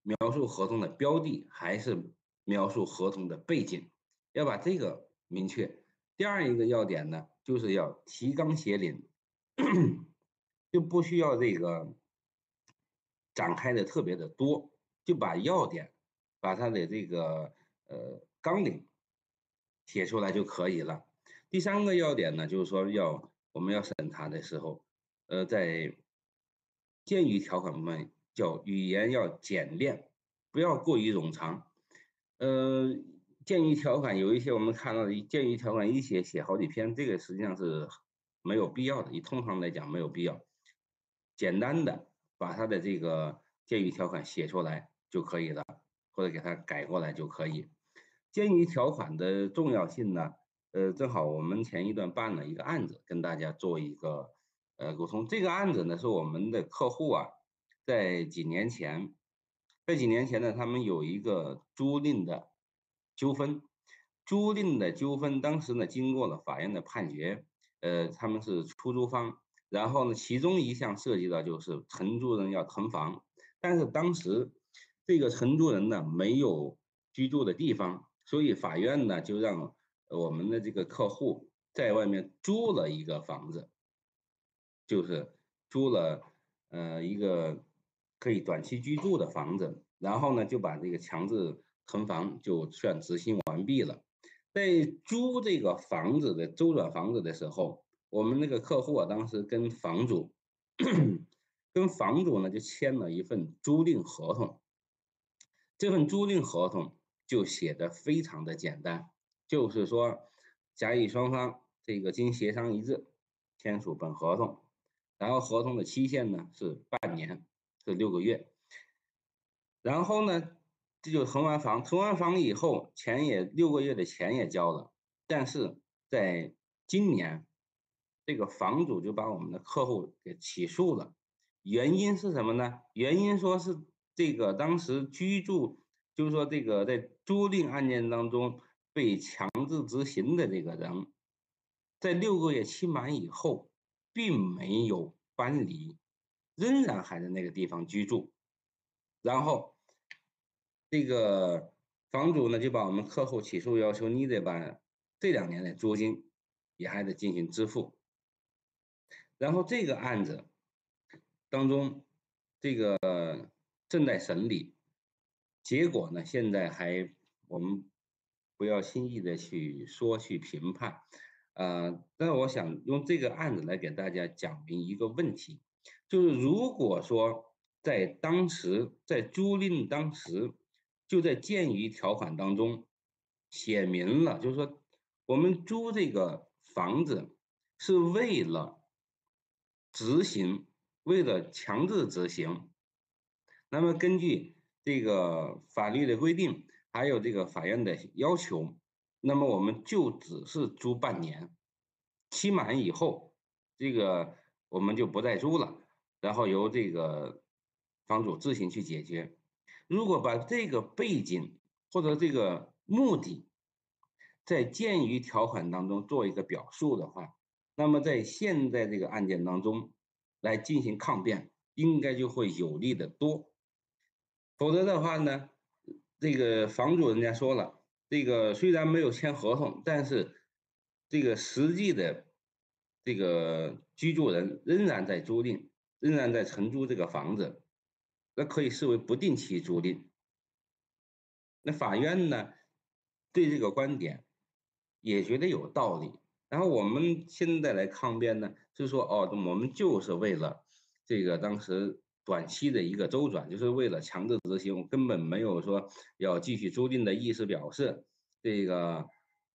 描述合同的标的，还是描述合同的背景，要把这个明确。第二一个要点呢，就是要提纲挈领，就不需要这个展开的特别的多，就把要点，把它的这个纲领写出来就可以了。第三个要点呢，就是说我们要审查的时候，在鉴于条款部分叫语言要简练，不要过于冗长。呃，鉴于条款有一些我们看到的鉴于条款一写好几篇，这个实际上是没有必要的，以通常来讲没有必要。简单的把它的这个鉴于条款写出来就可以了，或者给它改过来就可以。鉴于条款的重要性呢，正好我们前一段办了一个案子，跟大家做一个沟通。这个案子呢是我们的客户啊，在几年前，呢，他们有一个租赁的纠纷，当时呢经过了法院的判决，他们是出租方，然后呢其中一项涉及到就是承租人要腾房，但是当时这个承租人呢没有居住的地方，所以法院呢就让我们的这个客户在外面租了一个房子，就是租了一个可以短期居住的房子，然后呢就把这个强制腾房就算执行完毕了。在租这个房子的周转房子的时候，我们那个客户啊，当时跟房主呢就签了一份租赁合同。这份租赁合同就写的非常的简单，就是说甲乙双方这个经协商一致签署本合同，然后合同的期限呢是半年，是6个月。然后呢，这就腾完房，以后钱也6个月的钱也交了，但是在今年，这个房主就把我们的客户给起诉了，原因是什么呢？原因说是这个当时居住，就是说这个在租赁案件当中被强制执行的这个人，在6个月期满以后，并没有搬离，仍然还在那个地方居住，然后这个房主呢就把我们客户起诉，要求你得把这2年的租金也还得进行支付。然后这个案子当中，这个正在审理，结果呢现在我们不要轻易的去评判，但是我想用这个案子来给大家讲明一个问题，就是如果说在租赁当时，就在鉴于条款当中写明了，就是说我们租这个房子是为了强制执行，那么根据这个法律的规定，还有这个法院的要求，那么我们就只是租半年，期满以后，这个我们就不再租了，然后由这个房主自行去解决。如果把这个背景或者这个目的在鉴于条款当中做一个表述的话，那么在现在这个案件当中来进行抗辩，应该就会有利的多。否则的话呢，这个房主人家说了，这个虽然没有签合同，但是这个实际的这个居住人仍然在租赁，仍然在承租这个房子，那可以视为不定期租赁。那法院呢，对这个观点也觉得有道理。然后我们现在来抗辩呢，是说哦，我们就是为了这个当时短期的一个周转，就是为了强制执行，根本没有说要继续租赁的意思表示。这个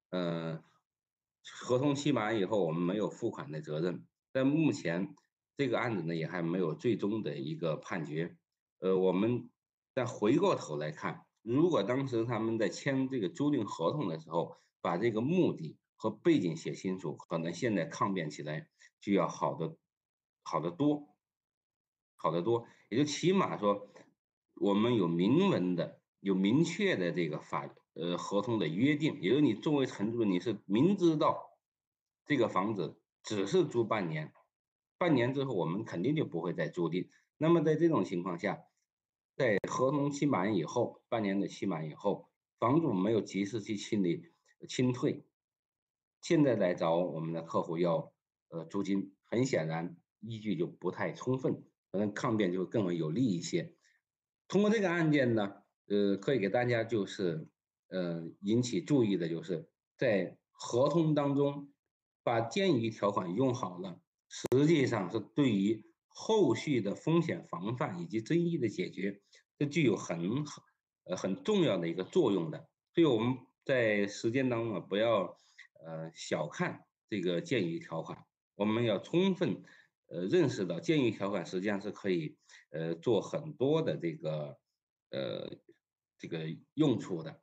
合同期满以后，我们没有付款的责任。但目前这个案子呢，也还没有最终的一个判决。我们再回过头来看，如果当时他们在签这个租赁合同的时候，把这个目的和背景写清楚，可能现在抗辩起来就要好得多，好得多。也就起码说，我们有明文的、有明确的这个合同的约定，也就是你作为承租人，你是明知道这个房子只是租半年，半年之后我们肯定就不会再租赁。那么在这种情况下， 在合同期满以后，半年的期满以后，房主没有及时去清退，现在来找我们的客户要租金，很显然依据就不太充分，可能抗辩就更为有利一些。通过这个案件呢，可以给大家就是引起注意的就是在合同当中把鉴于条款用好了，实际上是对于后续的风险防范以及争议的解决，这具有很重要的一个作用的。所以我们在实践当中啊，不要小看这个鉴于条款，我们要充分认识到鉴于条款实际上是可以做很多的呃这个用处的。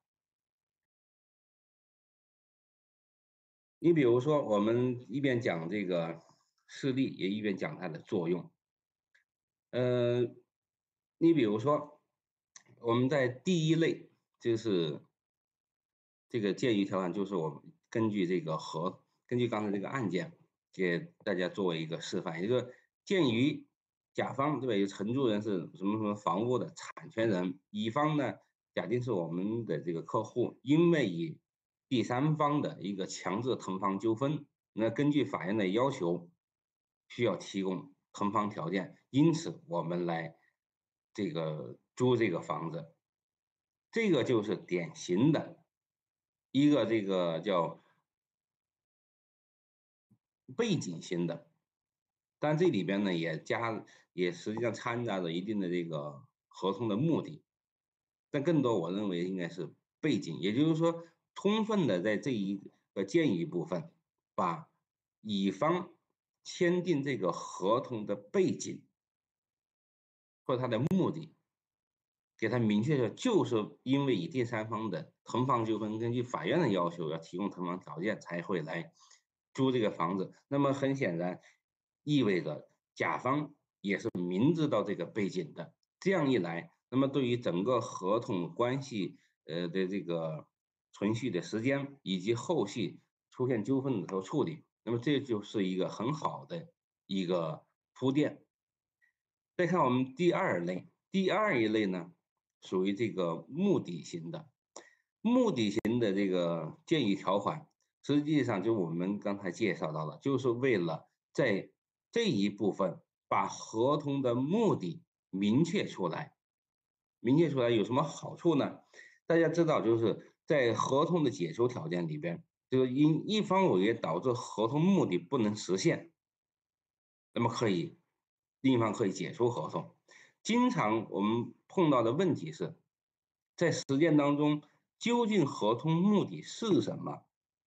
你比如说，我们一边讲这个事例，也一边讲它的作用。呃，你比如说，我们在第一类就是这个鉴于条款，就是我们根据刚才这个案件，给大家作为一个示范，也就是说，鉴于甲方对吧，有承租人是什么什么房屋的产权人，乙方呢假定是我们的这个客户，因为以第三方的一个强制腾房纠纷，那根据法院的要求，需要提供腾房条件，因此我们来租这个房子，这个就是典型的一个这个叫背景型的，但这里边呢也实际上掺杂着一定的这个合同的目的，但更多我认为应该是背景，也就是说，充分的在这一个建议部分，把乙方签订这个合同的背景或者它的目的，给他明确的，就是因为以第三方的腾房纠纷，根据法院的要求要提供腾房条件才会来租这个房子。那么很显然，意味着甲方也是明知道这个背景的。这样一来，那么对于整个合同关系的这个存续的时间，以及后续出现纠纷的时候处理，那么这就是一个很好的一个铺垫。再看我们第二类，第二一类呢，属于这个目的型的。目的型的这个建议条款，实际上就我们刚才介绍到了，就是为了在这一部分把合同的目的明确出来。明确出来有什么好处呢？大家知道，就是在合同的解除条件里边，就是因一方违约导致合同目的不能实现，那么另一方可以解除合同。经常我们碰到的问题是，在实践当中，究竟合同目的是什么，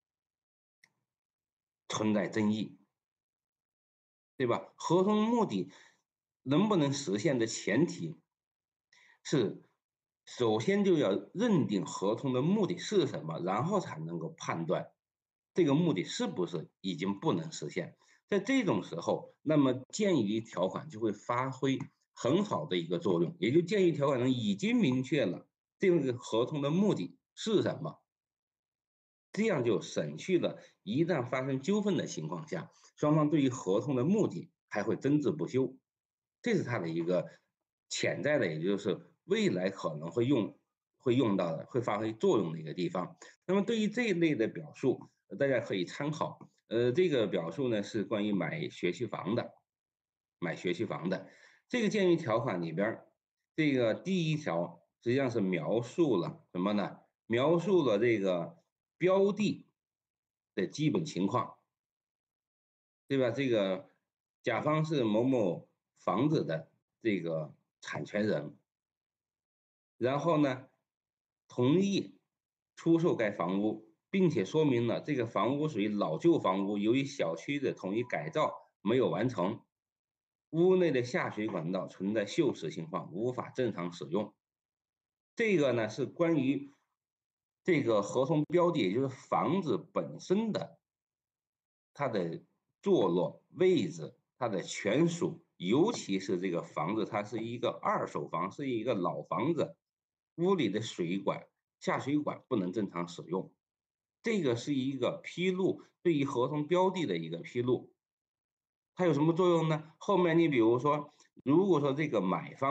存在争议，对吧？合同目的能不能实现的前提是，首先就要认定合同的目的是什么，然后才能够判断这个目的是不是已经不能实现。在这种时候，那么鉴于条款就会发挥很好的一个作用，也就鉴于条款中已经明确了这个合同的目的是什么，这样就省去了一旦发生纠纷的情况下，双方对于合同的目的还会争执不休。这是它的一个潜在的，也就是未来可能会用到的、会发挥作用的一个地方。那么对于这一类的表述，大家可以参考。这个表述呢是关于买学区房的，买学区房的这个建议条款里边，这个第一条实际上是描述了什么呢？描述了这个标的的基本情况，对吧？这个甲方是某某房子的这个产权人，然后呢，同意出售该房屋，并且说明了这个房屋属于老旧房屋，由于小区的统一改造没有完成，屋内的下水管道存在锈蚀情况，无法正常使用。这个呢是关于这个合同标的，也就是房子本身的它的坐落位置、它的权属，尤其是这个房子，它是一个二手房，是一个老房子，屋里的水管、下水管不能正常使用，这个是一个披露，对于合同标的的一个披露。它有什么作用呢？后面你比如说，如果说这个买方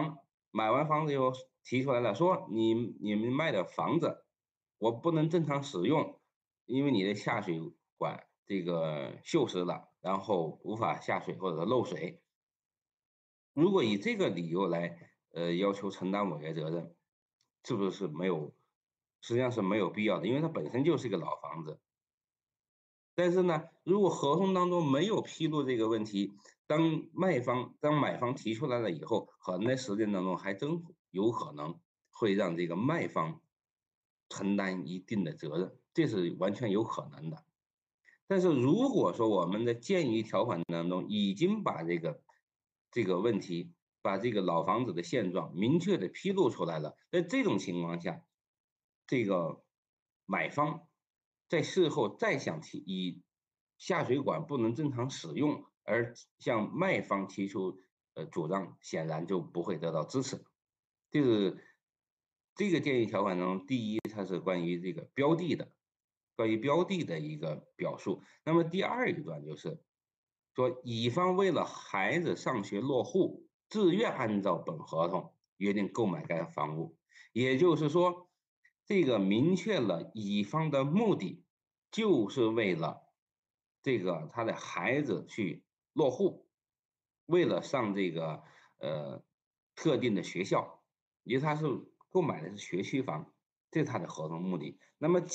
买完房子以后提出来了，说你们卖的房子，我不能正常使用，因为你的下水管这个锈蚀了，然后无法下水或者漏水。如果以这个理由来要求承担违约责任，是不是没有？实际上是没有必要的，因为它本身就是一个老房子。但是呢，如果合同当中没有披露这个问题，当买方提出来了以后，可能在实践当中还真有可能会让这个卖方承担一定的责任，这是完全有可能的。但是如果说我们的建议条款当中已经把这个问题，把这个老房子的现状明确的披露出来了，在这种情况下，这个买方在事后再想以下水管不能正常使用而向卖方提出主张，显然就不会得到支持。就是这个建议条款中，第一，它是关于这个标的的，关于标的的一个表述。那么第二一段就是说，乙方为了孩子上学落户，自愿按照本合同约定购买该房屋，也就是说，这个明确了乙方的目的，就是为了这个他的孩子去落户，为了上这个特定的学校，因为他是购买的是学区房，这是他的合同目的。那么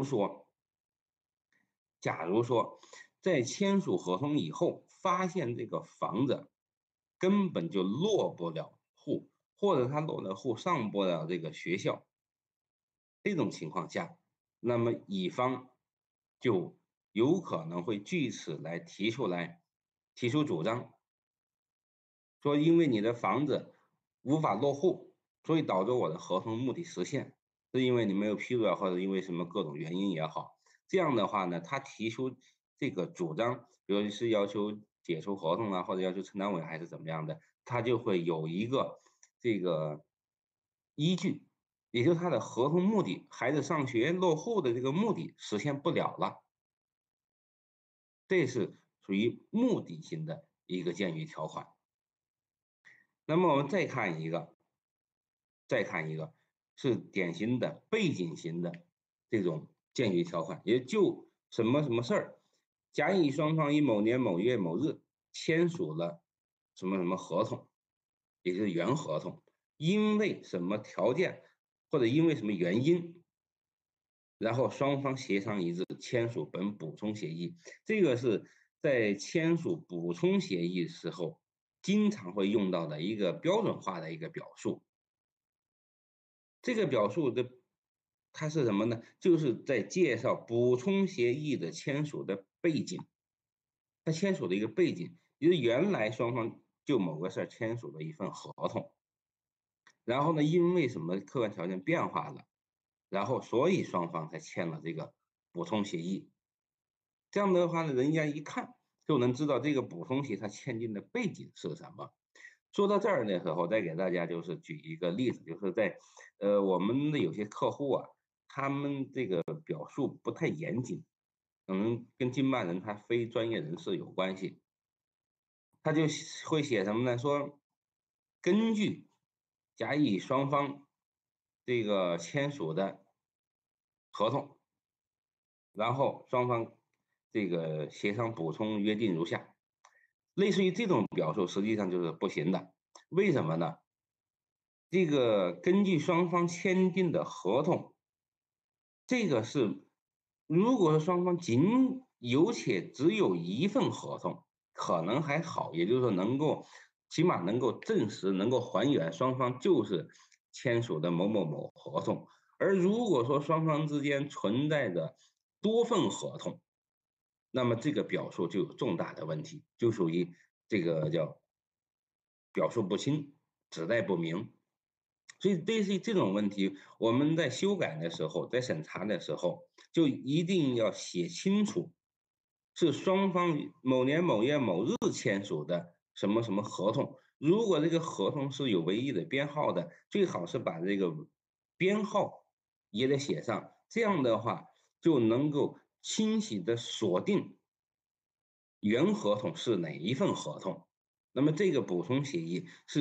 假如说在签署合同以后，发现这个房子根本就落不了户，或者他落了户上不了这个学校，这种情况下，那么乙方就有可能会据此来提出主张，说因为你的房子无法落户，所以导致我的合同目的实现，是因为你没有批准或者因为什么各种原因也好。这样的话呢，他提出这个主张，比如是要求解除合同啊，或者要求承担违还是怎么样的，他就会有一个这个依据，也就是他的合同目的，孩子上学落户的这个目的实现不了了，这是属于目的性的一个建议条款。那么我们再看一个是典型的背景型的这种建议条款，也就什么什么事儿，甲乙双方于某年某月某日签署了什么什么合同，也就是原合同，因为什么条件或者因为什么原因，然后双方协商一致签署本补充协议。这个是在签署补充协议时候经常会用到的一个标准化的一个表述。这个表述的它是什么呢？就是在介绍补充协议的签署的背景，它签署的一个背景，就是原来双方就某个事儿签署了一份合同，然后呢，因为什么客观条件变化了，然后所以双方才签了这个补充协议。这样的话呢，人家一看就能知道这个补充协议它签订的背景是什么。说到这儿的时候，再给大家就是举一个例子，就是在我们的有些客户啊，他们这个表述不太严谨，可能跟经办人他非专业人士有关系，他就会写什么呢？说根据甲乙双方这个签署的合同，然后双方这个协商补充约定如下，类似于这种表述，实际上就是不行的。为什么呢？这个根据双方签订的合同，这个是如果说双方仅有且只有一份合同，可能还好，也就是说起码能够证实、能够还原双方就是签署的某某某合同。而如果说双方之间存在着多份合同，那么这个表述就有重大的问题，就属于这个叫表述不清、指代不明。所以类似于这种问题，我们在修改的时候，在审查的时候，就一定要写清楚，是双方某年某月某日签署的什么什么合同。如果这个合同是有唯一的编号的，最好是把这个编号也得写上，这样的话就能够清晰的锁定原合同是哪一份合同。那么这个补充协议是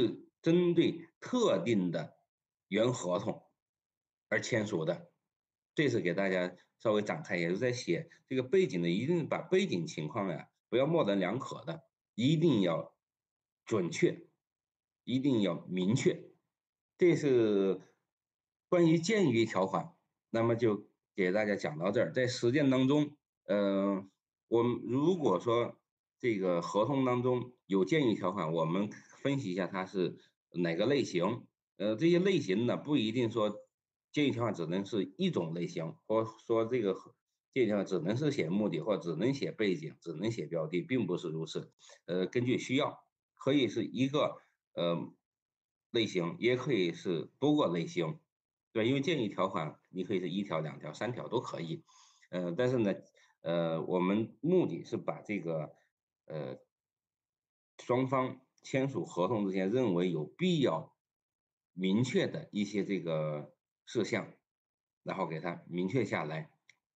针对特定的原合同而签署的。这是给大家稍微展开，也是在写这个背景的，一定把背景情况呀不要模棱两可的，一定要准确，一定要明确。这是关于建议条款，那么就给大家讲到这儿。在实践当中，我们如果说这个合同当中有建议条款，我们分析一下它是哪个类型。这些类型呢，不一定说建议条款只能是一种类型，或说这个建议条款只能是写目的，或只能写背景，只能写标的，并不是如此。根据需要，可以是一个类型，也可以是多个类型，对，因为建议条款你可以是一条、两条、三条都可以。但是呢，我们目的是把这个双方签署合同之前认为有必要明确的一些这个事项，然后给它明确下来，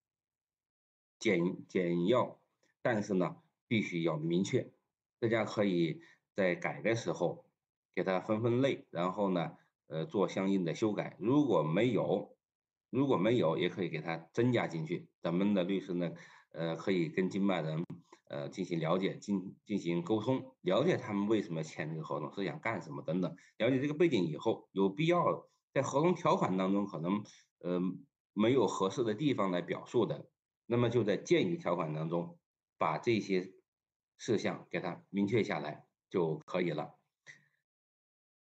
简要，但是呢，必须要明确。大家可以在改的时候给它分类，然后呢，做相应的修改。如果没有，也可以给它增加进去。咱们的律师呢，可以跟经办人进行了解，进行沟通，了解他们为什么签这个合同，是想干什么等等。了解这个背景以后，有必要在合同条款当中可能没有合适的地方来表述的，那么就在建议条款当中把这些事项给它明确下来就可以了。